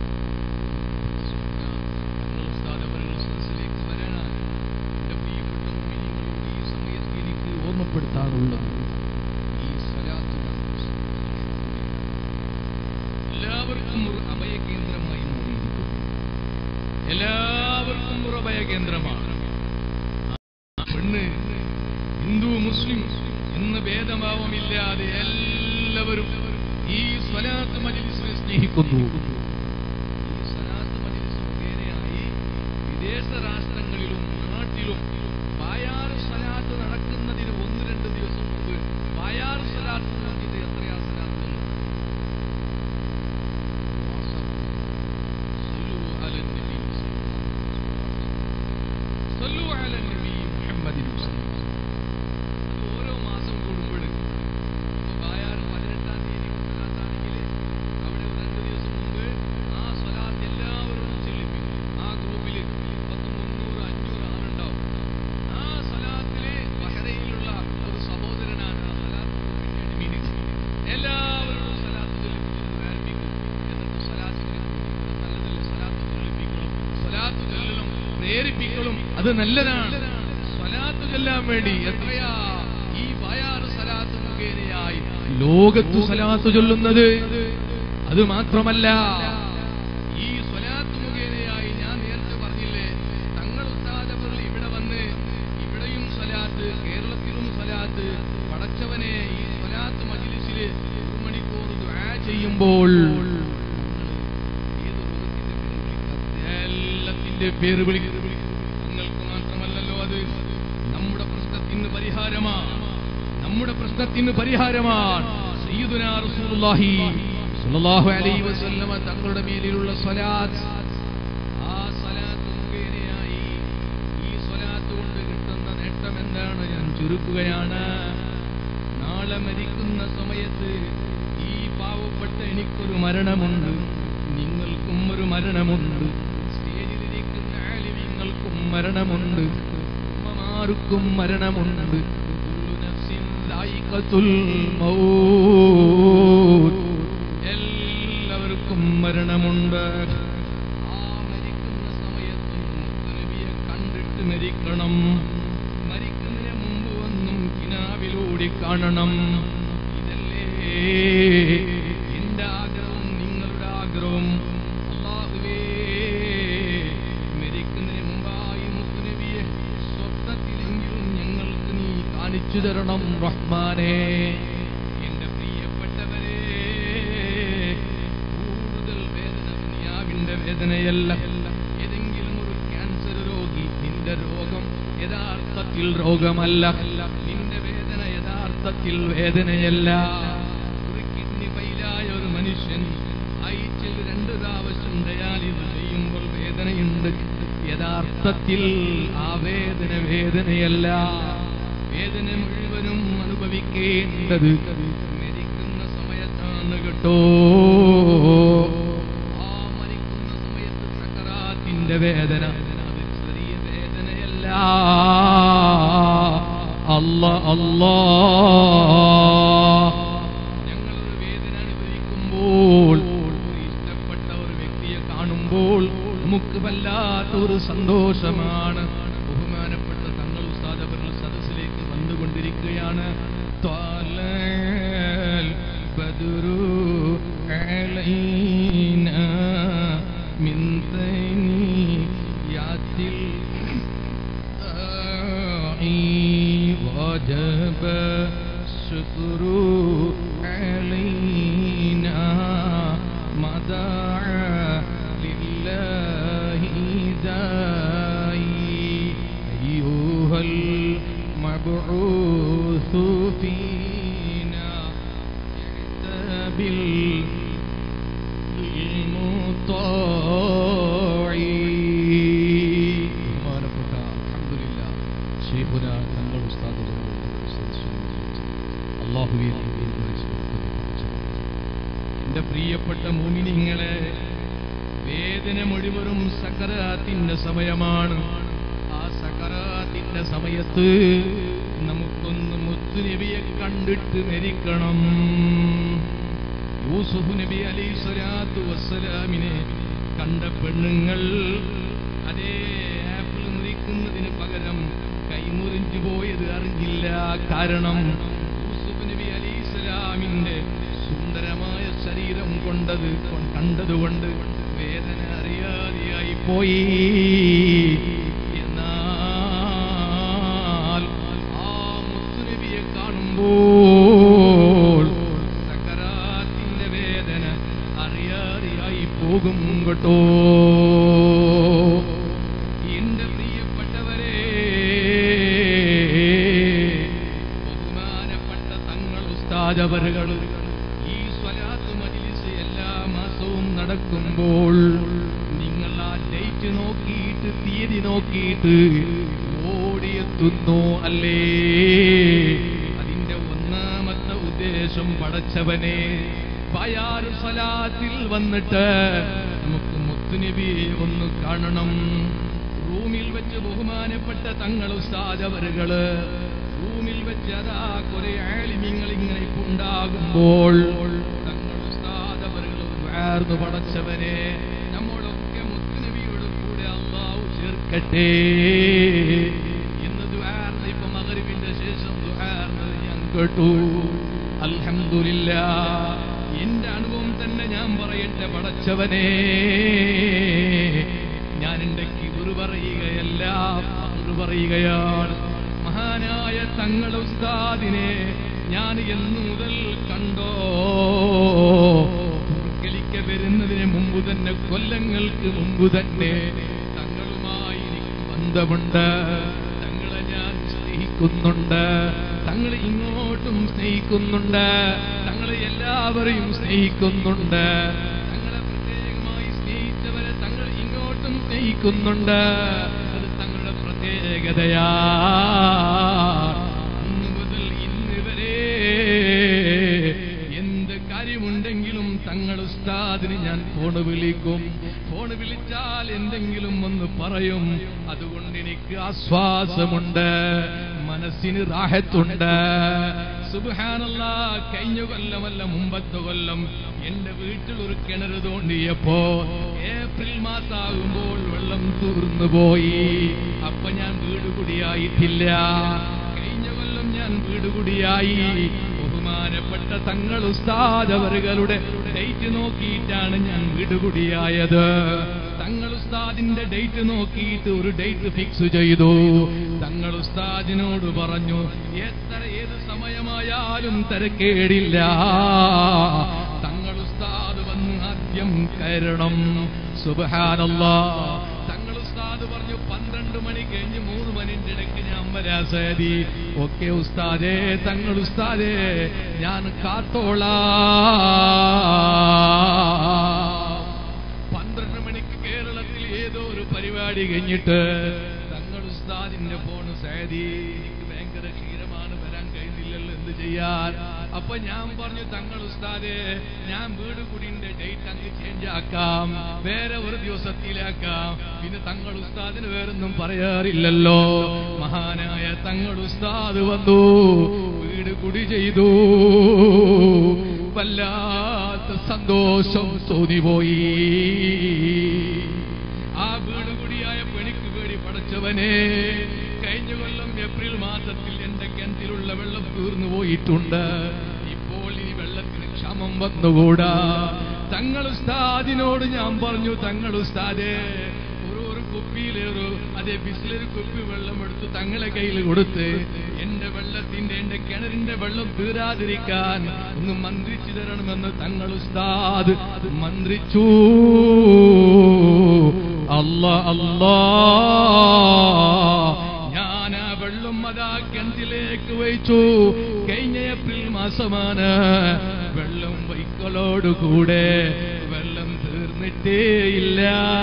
ഓർമ്മപ്പെടുത്താറുള്ളത് ഈ സ്വലാത്താണ് എല്ലാവർക്കും ഒരു അഭയകേന്ദ്രമായി മാറിയിരിക്കുന്നു. എല്ലാവർക്കും ഒരു അഭയകേന്ദ്രമാണ്. പെണ്ണ്, ഹിന്ദു, മുസ്ലിം എന്ന ഭേദഭാവമില്ലാതെ എല്ലാവരും ഈ സ്വലാത്ത് മജ്‌ലിസിനെ സ്നേഹിക്കുന്നു. ഈ സ്വലാത്ത് മജ്‌ലിസ് മുഖേനയായി വിദേശ രാഷ്ട്രങ്ങളിലും നാട്ടിലും ബായാറ് സ്വലാത്ത് നടക്കുന്നതിന് ഒന്ന് രണ്ട് ദിവസം മുമ്പ് ബായാറ് സ്വലാത്ത് നടത്തിയിട്ട് എത്രയാ സ്വലാത്ത്? സല്ലു അല നബി മുഹമ്മദിൻ. അത് ഓരോ മാസം കൂടുമ്പോൾ ഇപ്പൊ ബായാറ് പതിനെട്ടാം തീയതി സ്വലാത്താണെങ്കിൽ അവിടെ രണ്ട് ദിവസം മുമ്പ് ആ സ്വലാത്ത് എല്ലാവരും ചെല്ലിപ്പിക്കും. ആ ഗ്രൂപ്പിൽ പത്ത് മുന്നൂറ് അഞ്ഞൂറ് ആളുണ്ടാവും. ആ സ്വലാത്തിലെ ബഹ്റൈനിലുള്ള ഒരു സഹോദരനാണ് ആ സ്വലാത്ത് എല്ലാവരും സ്വലാത്ത് ചൊല്ലിപ്പിക്കുന്നത് ആരംഭിക്കും. എന്നിട്ട് സ്വലാത്തിന് നല്ലതല്ല, സ്വലാത്ത് ചൊല്ലിപ്പിക്കണം, സ്വലാത്ത് ചൊല്ലണം, പ്രേരിപ്പിക്കണം, അത് നല്ലതാണ്. സ്വലാത്ത് ചൊല്ലാൻ വേണ്ടി എത്രയാ ഈ ബയാറ് സ്വലാത്ത് മുഖേനയായി ലോകത്തു സ്വലാത്ത് ചൊല്ലുന്നത്. അത് മാത്രമല്ല, ഈ സ്വലാത്ത് മുഖേനയായി ഞാൻ നേരത്തെ പറഞ്ഞില്ലേ, തങ്ങൾ ഉസ്താദവർ ഇവിടെ വന്ന് ഇവിടെയും സ്വലാത്ത്, കേരളത്തിലും സ്വലാത്ത്. പടച്ചവനെ, ഈ സ്വലാത്ത് മജ്‌ലിസില് ഒരു മണിക്കൂർ ദുആ ചെയ്യുമ്പോൾ എല്ലാത്തിന്റെ പേര് വിളിക്കും. നിങ്ങൾക്ക് മാത്രമല്ലല്ലോ അത്. നമ്മുടെ പ്രശ്നത്തിന് പരിഹാരമാണ്. നമ്മുടെ പ്രശ്നത്തിന് പരിഹാരമാണ് സയ്യിദുനാ റസൂലുള്ളാഹി സ്വല്ലല്ലാഹു അലൈഹി വസല്ലമ തങ്ങളുടെ മേലിലുള്ള സ്വലാത്ത്. ആ സ്വലാത്ത് മുഖേനയായി ഈ സ്വലാത്ത് കൊണ്ട് കിട്ടുന്ന നേട്ടം എന്താണ് ഞാൻ ചുരുക്കുകയാണ്. നാളെ മരിക്കുന്ന സമയത്ത് ഈ പാവപ്പെട്ട എനിക്കൊരു മരണമുണ്ട്, നിങ്ങൾക്കും ഒരു മരണമുണ്ട്, സ്റ്റേജിലിരിക്കുന്ന ആലിമീങ്ങൾക്കും മരണമുണ്ട്, ഉമ്മമാർക്കും മരണമുണ്ട്. കുല്ലു നഫ്സിൻ ദായിഖത്തുൽ മൗത്ത്, എല്ലാവർക്കും മരണമുണ്ട്. ആ മരിക്കുന്ന സമയത്ത് നബിയെ കണ്ടിട്ട് മരിക്കണം. മരിക്കുന്നതിന് മുമ്പ് ഒന്നും കിനാവിലൂടെ കാണണം. ഇതല്ലേ എന്റെ ആഗ്രഹവും നിങ്ങളുടെ ആഗ്രഹവും. അല്ലാഹുവേ, മരിക്കുന്നതിന് മുമ്പായി മുത്തുനബിയെ സ്വപ്നത്തിലെങ്കിലും ഞങ്ങൾക്ക് നീ കാണിച്ചു തരണം റഹ്മാനേ. എന്റെ പ്രിയപ്പെട്ടവരെ, കൂടുതൽ വേദന ദുനിയാവിന്റെ വേദനയല്ല. ഏതെങ്കിലും ഒരു ക്യാൻസർ രോഗി, നിന്റെ രോഗം യഥാർത്ഥത്തിൽ രോഗമല്ല, നിന്റെ വേദന യഥാർത്ഥത്തിൽ വേദനയല്ല. ഒരു കിഡ്നി ഫെയിലായ ഒരു മനുഷ്യൻ ആഴ്ചയിൽ രണ്ട് പ്രാവശ്യം ഡയാലിസിസ് ചെയ്യുമ്പോൾ വേദനയുണ്ട്. യഥാർത്ഥത്തിൽ ആ വേദന വേദനയല്ല. വേദന മുഴുവനും അനുഭവിക്കേണ്ടത് മരിക്കുന്ന സമയത്താണ് കേട്ടോ. ആ മരിക്കുന്ന സമയത്ത് സക്കറാത്തിന്റെ വേദന അത് ചെറിയ വേദനയല്ല. അല്ലാ അല്ലാ, ഞങ്ങളൊരു വേദന അനുഭവിക്കുമ്പോൾ, ഇഷ്ടപ്പെട്ട ഒരു വ്യക്തിയെ കാണുമ്പോൾ നമുക്ക് വല്ലാത്ത ഒരു സന്തോഷമാണ്. ബഹുമാനപ്പെട്ട തങ്ങൾ ഉസ്താദ് അവരുടെ സദസ്സിലേക്ക് വന്നുകൊണ്ടിരിക്കുകയാണ്. ത്വാലൽ ബദ്റു അലൈനാ മിൻ തനിയാത്തിൽ വജബ البدر علينا ما دعا لله داعي أيها المبعوث فينا بالمطاع എന്റെ പ്രിയപ്പെട്ട മുഅ്മിനീങ്ങളെ, വേദന മുഴുവനും സക്കറാത്തിന്റെ സമയമാണ്. ആ സക്കറാത്തിന്റെ സമയത്ത് നമുക്കൊന്ന് മുത്തുനബിയെ കണ്ടിട്ട് മരിക്കണം. യൂസുഫ് നബി അലൈഹി സ്വലാത്തു വസ്സലാമിനെ കണ്ട പെണ്ണുങ്ങൾ അതേ ആപ്പിൾ മുറിക്കുന്നതിന് പകരം കൈമുറിഞ്ഞു പോയത് അറിഞ്ഞില്ല. കാരണം യൂസുഫ് നബി അലൈഹി സ്വലാമിന്റെ സുന്ദരമായ ശരീരം കൊണ്ടത് കണ്ടതുകൊണ്ട് വേദന അറിയാതെയായി പോയി. എന്നാൽ ആ മുത്തുനബിയെ കാണുമ്പോൾ സക്കറാത്തിന്റെ വേദന അറിയാതെയായി പോകും കേട്ടോ. എന്റെ പ്രിയപ്പെട്ടവരെ, ബഹുമാനപ്പെട്ട തങ്ങൾ ഉസ്താദ് അവറുകൾ ഈ സ്വലാത്ത് മജ്‌ലിസ് എല്ലാ മാസവും നടക്കുമ്പോൾ നിങ്ങൾ ആ ഡേറ്റ് നോക്കിയിട്ട് തീയതി നോക്കിയിട്ട് ഓടിയെത്തുന്നു അല്ലേ? അതിന്റെ ഒന്നാമത്തെ ഉദ്ദേശം പടച്ചവനെ ബയാർ സ്വലാത്തിൽ വന്നിട്ട് നമുക്ക് മുത്തുനബിയെ ഒന്ന് കാണണം. റൂമിൽ വെച്ച് ബഹുമാനപ്പെട്ട തങ്ങൾ ഉസ്താദ് അവറുകള് റൂമിൽ വെച്ച് അതാ കുറെ ആലിമീങ്ങൾ ഇങ്ങനെ ഉണ്ടാകുമ്പോൾ തങ്ങൾ ഉസ്താദ് അവറുകൾ ദുആർന്നു പടച്ചവനെ നമ്മളൊക്കെ മുത്തുനബിയുടെ കൂടെ അല്ലാഹു ചേർക്കട്ടെ എന്ന് ദുആർന്നു. ഇപ്പൊ മഗ്‌രിബിന്റെ ശേഷം ദുആർന്നു ഞാൻ കേട്ടു. അൽഹംദുലില്ലാഹ്, എന്റെ അനുഭവം തന്നെ ഞാൻ പറയട്ടെ പടച്ചവനെ, ഞാൻ എന്റെ കിബറ് പറയുകയല്ല, ഫഖ്റ് പറയുകയാണ്. മഹാനായ തങ്ങൾ ഉസ്താദിനെ ഞാൻ എന്നു മുതൽ കണ്ടോ? തുർക്കലിക്ക വരുന്നതിന് മുമ്പ് തന്നെ, കൊല്ലങ്ങൾക്ക് മുമ്പ് തന്നെ തങ്ങളുമായി എനിക്ക് ബന്ധമുണ്ട്. തങ്ങളെ ഞാൻ സ്നേഹിക്കുന്നുണ്ട്. തങ്ങളെ ഇങ്ങോട്ടും സ്നേഹിക്കുന്നുണ്ട്. തങ്ങളെ എല്ലാവരെയും സ്നേഹിക്കുന്നുണ്ട്. തങ്ങളെ പ്രത്യേകമായി സ്നേഹിച്ചവരെ തങ്ങൾ ഇങ്ങോട്ടും സ്നേഹിക്കുന്നുണ്ട്. അത് തങ്ങളുടെ പ്രത്യേകതയാ. ഇന്ന് മുതൽ ഇന്ന് വരെ എന്ത് കാര്യമുണ്ടെങ്കിലും തങ്ങൾ ഉസ്താദിന് ഞാൻ ഫോണ് വിളിക്കും. ഫോണ് വിളിച്ചാൽ എന്തെങ്കിലും ഒന്ന് പറയും. അതുകൊണ്ട് എനിക്ക് ആശ്വാസമുണ്ട്, മനസ്സിന് റാഹത്തുണ്ട്. സുബ്ഹാനല്ലാഹ്, കഴിഞ്ഞ കൊല്ലമല്ല മുമ്പത്തെ കൊല്ലം എന്റെ വീട്ടിൽ ഒരു കിണർ തോണ്ടിയപ്പോ ഏപ്രിൽ മാസാകുമ്പോൾ വെള്ളം തീർന്നു പോയി. അപ്പൊ ഞാൻ വീട് കുടിയായിട്ടില്ല. കഴിഞ്ഞ കൊല്ലം ഞാൻ വീട് കുടിയായി. ബഹുമാനപ്പെട്ട തങ്ങൾ ഉസ്താദ് അവറുകളുടെ ഡേറ്റ് നോക്കിയിട്ടാണ് ഞാൻ വീട് കുടിയായത്. തങ്ങൾ ഉസ്താദിന്റെ ഡേറ്റ് നോക്കിയിട്ട് ഒരു ഡേറ്റ് ഫിക്സ് ചെയ്തു. തങ്ങൾ ഉസ്താദിനോട് പറഞ്ഞു, എത്ര ഏത് സമയമായാലും തിരക്കേടില്ല, തങ്ങൾ ഉസ്താദ് വന്ന് ആദ്യം കയറണം. സുബ്ഹാനല്ലാഹ്, തങ്ങൾ ഉസ്താദ് പറഞ്ഞു പന്ത്രണ്ട് മണി കഴിഞ്ഞ് മൂന്ന് മണിന്റെ ഇടയ്ക്ക് ഞാൻ വരാ സേതി. ഓക്കെ ഉസ്താദേ, തങ്ങൾ ഉസ്താദേ, ഞാൻ കാത്തോളാം. പന്ത്രണ്ട് മണിക്ക് കേരളത്തിൽ ഏതോ ഒരു പരിപാടി കഴിഞ്ഞിട്ട് തങ്ങൾ ഉസ്താദിന്റെ ഫോണ് സേതി, എനിക്ക് ഭയങ്കര ക്ഷീരമാണ്, വരാൻ കഴിയുന്നില്ലല്ലോ, എന്ത് ചെയ്യാൻ? അപ്പൊ ഞാൻ പറഞ്ഞു, തങ്ങൾ ഉസ്താദേ, ഞാൻ വീട് കുടിന്റെ ഡേറ്റ് അങ്ങ് ചേഞ്ച് ആക്കാം, വേറെ ഒരു ദിവസത്തിലാക്കാം. പിന്നെ തങ്ങൾ ഉസ്താദിന് വേറൊന്നും പറയാറില്ലല്ലോ. മഹാനായ തങ്ങൾ ഉസ്താദ് വന്നു, വീട് കുടി ചെയ്തു. വല്ലാത്ത സന്തോഷം തോന്നിപ്പോയി. ആ വീട് കുടിയായപ്പോ എനിക്ക് പേടി, പടച്ചവനെ, കഴിഞ്ഞ കൊല്ലം ഏപ്രിൽ മാസത്തിൽ എന്റെ കിണറ്റിലുള്ള വെള്ളം തീർന്നു പോയിട്ടുണ്ട്. ഇപ്പോൾ ഇനി വെള്ളത്തിന് ക്ഷാമം വന്നുകൂടാ. തങ്ങൾ ഉസ്താദിനോട് ഞാൻ പറഞ്ഞു, തങ്ങൾ ഉസ്താദേ, ഒരു ഒരു കുപ്പിയിലേറു അതേ ബിസ്ലറി കുപ്പി വെള്ളം എടുത്തു തങ്ങളെ കയ്യിൽ കൊടുത്ത് എന്റെ വെള്ളത്തിൽ വീട്ടിന്റെ എന്റെ കിണറിന്റെ വെള്ളം തീരാതിരിക്കാൻ ഒന്ന് മന്ത്രിച്ചു തരണമെന്ന് തങ്ങൾ ഉസ്താദ് മന്ത്രിച്ചു. അല്ലാ അല്ലാ, ഞാൻ ആ വെള്ളം അതാ കിണറ്റിലേക്ക് വഹിച്ചു. കഴിഞ്ഞ ഏപ്രിൽ മാസമാണ്. വെള്ളം വൈക്കലോടുകൂടെ വെള്ളം തീർന്നിട്ടേയില്ല.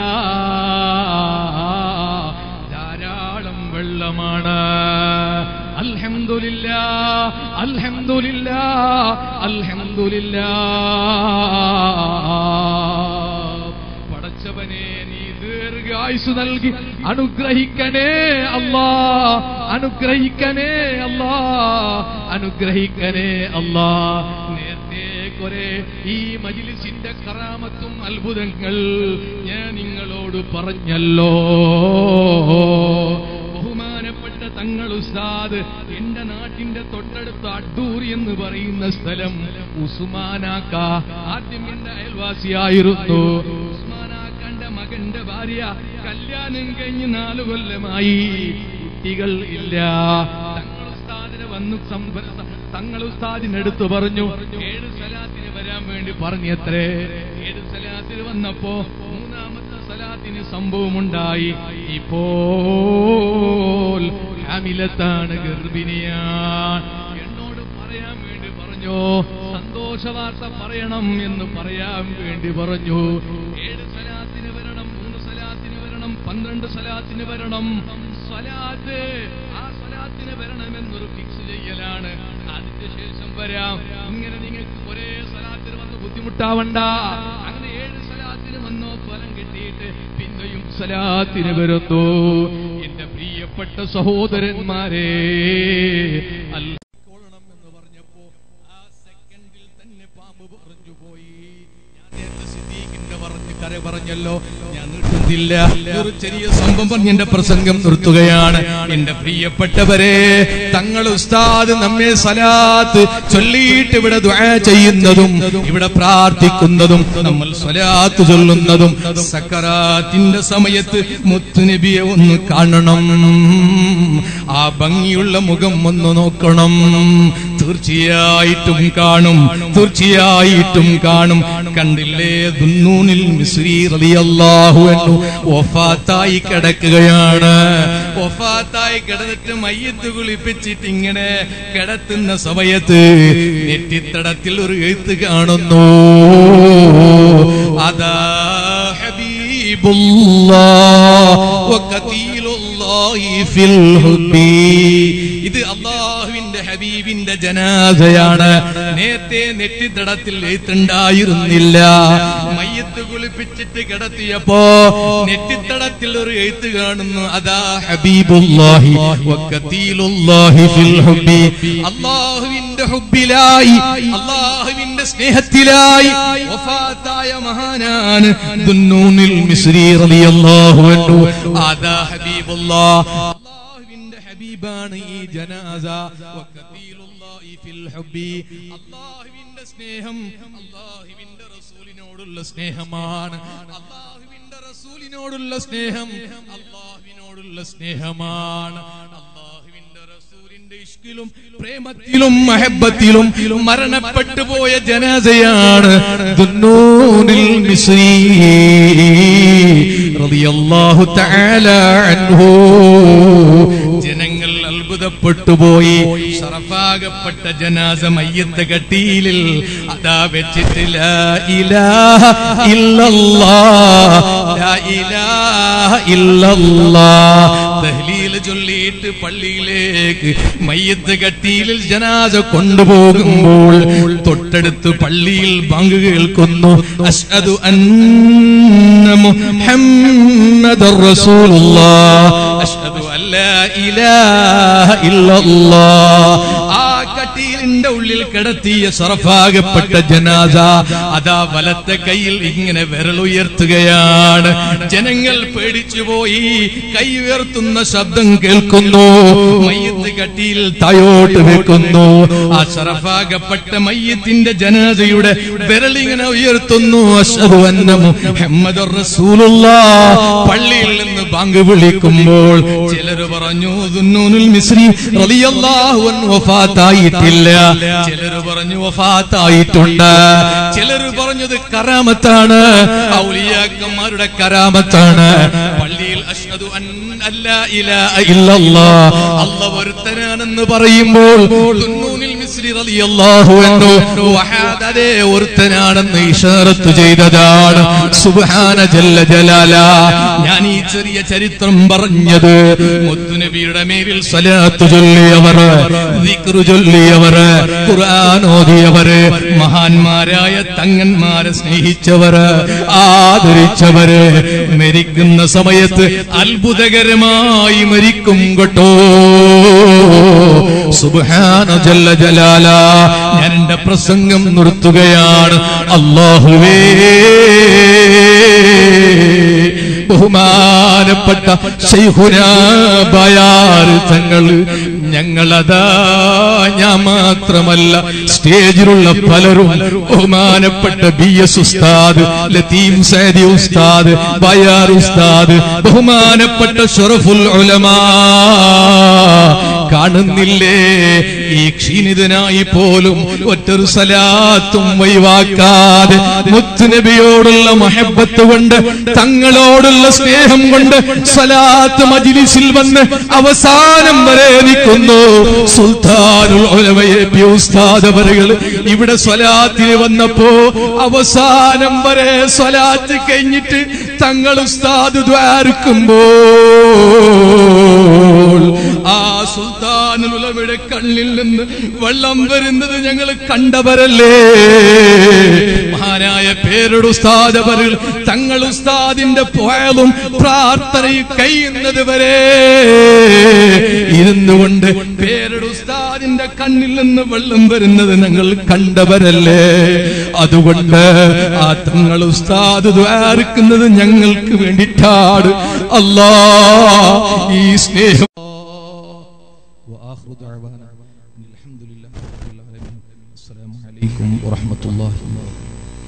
ധാരാളം വെള്ളമാണ്. അൽഹംദുലില്ലാഹ് അൽഹംദുലില്ലാഹ് അൽഹംദുലില്ലാഹ്. പടച്ചവനെ നീ ദീർഘായുസ്സ് നൽകി അനുഗ്രഹിക്കണേ അല്ലാ, അനുഗ്രഹിക്കണേ അല്ലാ, അനുഗ്രഹിക്കണേ അല്ലാ. നേരത്തെ കുറെ ഈ മജ്‌ലിസിന്റെ കറാമത്തും അത്ഭുതങ്ങൾ ഞാൻ നിങ്ങളോട് പറഞ്ഞല്ലോ. ബഹുമാനപ്പെട്ട തങ്ങൾ ഉസ്താദ് എന്റെ നാട്ടിന്റെ തൊട്ടടുത്ത് അഡ്ഡൂർ എന്ന് പറയുന്ന സ്ഥലം ഉസ്മാനാക്ക ആദ്യം എന്റെ അയൽവാസിയായിരുന്നു. ഉസ്മാനാക്കന്റെ മകന്റെ ഭാര്യ കല്യാണം കഴിഞ്ഞ് നാലു കൊല്ലമായി, കുട്ടികൾ ഇല്ല. തങ്ങൾ ഉസ്താദിനെ വന്നു തങ്ങൾ ഉസ്താദിനടുത്ത് പറഞ്ഞു, ഏഴ് സലാത്തിന് വരാൻ വേണ്ടി പറഞ്ഞത്രേ. ഏഴ് സലാത്തിന് വന്നപ്പോ മൂന്നാമത്തെ സലാത്തിന് സംഭവമുണ്ടായി. ഇപ്പോൾ ഹാമിലത്താണ്, ഗർഭിണിയാണ്. എന്നോട് പറയാൻ വേണ്ടി പറഞ്ഞു, സന്തോഷ വാർത്ത പറയണം എന്ന് പറയാൻ വേണ്ടി പറഞ്ഞു. ഏഴ് സലാത്തിന് വരണം, മൂന്ന് സലാത്തിന് വരണം, പന്ത്രണ്ട് സലാത്തിന് വരണം. സലാത്ത് ആ സലാത്തിന് വരണമെന്നൊരു ഫിക്സ് ചെയ്യലാണ്. അതിന്റെ ശേഷം വരാം. ഇങ്ങനെ നിങ്ങൾക്ക് ഒരേ സലാത്തിന് വന്ന് ബുദ്ധിമുട്ടാവണ്ട. അങ്ങനെ ഏഴ് സലാത്തിന് വന്നോ ഫലം കിട്ടിയിട്ട് പിന്നെയും സലാത്തിന് വരുന്നു. എന്റെ പ്രിയപ്പെട്ട സഹോദരന്മാരെ, അൽക്കൊള്ളണം എന്ന് പറഞ്ഞപ്പോ ആ സെക്കൻഡിൽ തന്നെ പാമ്പ് പറഞ്ഞു പോയി. ഞാൻ നേരത്തെ സിദ്ദീഖിന്റെ പറഞ്ഞ് കര പറഞ്ഞല്ലോ, ഞാൻ നിർത്തുന്നില്ല. ഒരു ചെറിയ സംഭവം പറഞ്ഞ് എന്റെ പ്രസംഗം നിർത്തുകയാണ്. എന്റെ പ്രിയപ്പെട്ടവരെ, തങ്ങൾ ഉസ്താദ് നമ്മെ സലാത്ത് ചൊല്ലിയിട്ട് ഇവിടെ ദുആ ചെയ്യുന്നതും ഇവിടെ പ്രാർത്ഥിക്കുന്നതും നമ്മൾ സലാത്ത് ചൊല്ലുന്നതും സക്കറാത്തിന്റെ സമയത്ത് മുത്തുനബിയെ ഒന്ന് കാണണം, ആ ഭംഗിയുള്ള മുഖം ഒന്ന് നോക്കണം. തീർച്ചയായിട്ടും കാണും, തീർച്ചയായിട്ടും കാണും. കണ്ടില്ലേ, ദുന്നൂനിൽ മിസ്രി റളിയല്ലാഹു അൻഹു വഫാത്തായി കിടക്കുകയാണ്. വഫാത്തായി കിടന്നിട്ട് മയ്യത്ത് കുളിപ്പിച്ചിട്ട് ഇങ്ങനെ കിടത്തുന്ന സമയത്ത് നെറ്റിത്തടത്തിൽ ഒരു എഴുത്ത് കാണുന്നു, അതാ ഹബീബുല്ലാഹ് വഖതീലുല്ലാഹി ഫിൽ ഹുബ്ബി. ഇത് അല്ലാഹുവിന്റെ ഹബീബിന്റെ ജനാസയാണ്. നേരത്തെ നെറ്റിത്തടത്തിൽ എഴുത്തുണ്ടായിരുന്നില്ല. മയ്യത്ത് കുളിപ്പിച്ചിട്ട് കിടത്തിയപ്പോ നെറ്റിത്തടത്തിൽ ഒരു എഴുത്ത് കാണുന്നു, അതാ ഹബീബുല്ലാഹി വഖതീലുല്ലാഹി ഫിൽ ഹുബ്ബി. അല്ലാഹുവിന്റെ ഹുബ്ബിലായി, അല്ലാഹുവിന്റെ സ്നേഹത്തിലായി വഫാത്തായ മഹാനാണ് ദുന്നൂനിൽ മിസ്രി റളിയല്ലാഹു അൻഹു. അതാ ഹബീബുല്ലാഹ്, അല്ലാഹുവിന്റെ ഹബീബാണ് ഈ ജനാസ. വഖതീലുല്ലാഹി ഫിൽ ഹുബ്ബി, അല്ലാഹുവിന്റെ സ്നേഹം അല്ലാഹുവിന്റെ റസൂലിനോടുള്ള സ്നേഹമാണ്. അല്ലാഹുവിന്റെ റസൂലിനോടുള്ള സ്നേഹം അല്ലാഹുവിനോടുള്ള സ്നേഹമാണ്. അല്ലാഹുവിന്റെ റസൂലിന്റെ ഇഷ്കിലും പ്രേമത്തിലും മഹബ്ബത്തിലും മരണപ്പെട്ടു പോയ ജനാസയാണ് ദുന്നൂനിൽ മിസ്രി റളിയല്ലാഹു തആല അൻഹു. ജനങ്ങൾ അത്ഭുതപ്പെട്ടുപോയി. ശറഫാകപ്പെട്ട ജനാസ മയ്യത്ത് കട്ടിയിൽ അതാ വെച്ചിട്ട് ലാ ഇലാഹ ഇല്ലല്ലാഹ്, ലാ ഇലാഹ ഇല്ലല്ലാഹ് തഹ്ലീൽ ചൊല്ലിയിട്ട് പള്ളിയിലേക്ക് മയ്യത്ത് കട്ടിയിൽ ജനാസ കൊണ്ടുപോകുമ്പോൾ തൊട്ടടുത്ത് പള്ളിയിൽ ബാങ്ക് കേൾക്കുന്നു, അശ്ഹദു അന്ന മുഹമ്മദർ റസൂലുള്ളാഹ്, അശ്ഹദു അല്ലാ ഇലാഹ ഇല്ലല്ലാഹ്. ആ കട്ടിലിന്റെ ഉള്ളിൽ കിടത്തിയ ശറഫാകപ്പെട്ട ജനാസ അതാ വലത്തെ കൈയിൽ ഇങ്ങനെ വിരലുയർത്തുകയാണ്. ജനങ്ങൾ പേടിച്ചുപോയി. കൈ ഉയർത്തുന്ന ശബ്ദം കേൾക്കുന്നു. മയ്യത്ത് കട്ടിയിൽ താഴോട്ട് വെക്കുന്നു. ആ ശറഫാകപ്പെട്ട മയ്യത്തിന്റെ ജനാസയുടെ വിരലിങ്ങനെ ഉയർത്തുന്നു. അശ്ഹദു അന്ന മുഹമ്മദുർ റസൂലുള്ളാഹ്. പള്ളിയിൽ നിന്ന് ബാങ്ക് വിളിക്കുമ്പോൾ ചിലർ പറഞ്ഞു ദുന്നൂനുൽ മിസ്രി റളിയല്ലാഹു അൻഹു വഫാത്തായിട്ടില്ല, ചിലർ പറഞ്ഞു വഫാത്തായിട്ടുണ്ട്, ചിലർ പറഞ്ഞത് കറാമത്താണ്, ഔലിയാക്കന്മാരുടെ കറാമത്താണ്. പള്ളിയിൽ അശ്ഹദു അല്ലാ ഇലാഹ ഇല്ലല്ലാഹ് അല്ലാഹു ഒരുത്തനാണെന്ന് പറയുമ്പോൾ ദുന്നൂനുൽ മിസ്രി റളിയല്ലാഹു അൻഹു വഹാദതെ ഒരുത്തനാണെന്ന് ഇശാറത്ത് ചെയ്തതാണ്. സുബ്ഹാന ജല്ല ജലാല. ഞാൻ ഈ ചെറിയ ചരിത്രം പറഞ്ഞത് മുത്തുനബിയുടെ മേലിൽ സ്വലാത്ത് ചൊല്ലിയവർ, ദിക്റ് ചൊല്ലിയവർ, ഖുർആൻ ഓതിയവർ, മഹാന്മാരായ തങ്ങന്മാരെ സ്നേഹിച്ചവർ, ആദരിച്ചവർ മരിക്കുന്ന സമയത്ത് അത്ഭുതകരമായി മരിക്കും കേട്ടോ. സുബ്ഹാന ജല്ല ജലാല. ഞാൻ എന്റെ പ്രസംഗം നിർത്തുകയാണ്. അല്ലാഹുവേ, ബഹുമാനപ്പെട്ട ശൈഖുനാ ബയാർ തങ്ങൾ, ഞങ്ങളതാ ഞാൻ മാത്രമല്ല സ്റ്റേജിലുള്ള പലരും, ബഹുമാനപ്പെട്ട ബി എസ് ഉസ്താദ്, ലത്തീം സൈദി ഉസ്താദ്, ബയാർ ഉസ്താദ്, ബഹുമാനപ്പെട്ട ശറഫുൽ ഉലമാ കാണുന്നില്ലേ? ഈ ക്ഷീണിതനായി പോലും ഒറ്റൊരു സലാത്തും ഒഴിവാക്കാതെ മുത്തുനബിയോടുള്ള മഹബത്ത് കൊണ്ട്, തങ്ങളോടുള്ള സ്നേഹം കൊണ്ട് സലാത്ത് മജ്ലിസിൽ വന്ന് അവസാനം വരെ നിൽക്കുന്നു. സുൽത്താനുൽ ഉലമയെ പി ഉസ്താദ് അവരുകൾ ഇവിടെ സ്വലാത്തിന് വന്നപ്പോ അവസാനം വരെ സ്വലാത്ത് കഴിഞ്ഞിട്ട് തങ്ങൾ ഉസ്താദ് ദ്വാരക്കുമ്പോൾ ആ സുൽത്താനുൽ ഉലമയുടെ കണ്ണിൽ നിന്ന് വെള്ളം വരുന്നത് ഞങ്ങൾ കണ്ടവരല്ലേ. മഹാനായ പേരുടെ ഉസ്താദ് അവരുകൾ തങ്ങൾ ഉസ്താദിന്റെ പോയതും പ്രാർത്ഥനയും കഴിയുന്നത് വരെ ഇരുന്നുകൊണ്ട് പേരുടെ ഉസ്താദിന്റെ കണ്ണിൽ നിന്ന് വെള്ളം വരുന്നത് ഞങ്ങൾ കണ്ടവരല്ലേ. അതുകൊണ്ട് ആ തങ്ങൾ ഉസ്താദ് ദ്വാരക്കുന്നത് ഞങ്ങൾക്ക് വേണ്ടിയിട്ടാണ്. അല്ലാഹ് ഈ സ്നേഹം. الحمد لله رب العالمين. السلام عليكم ورحمة الله.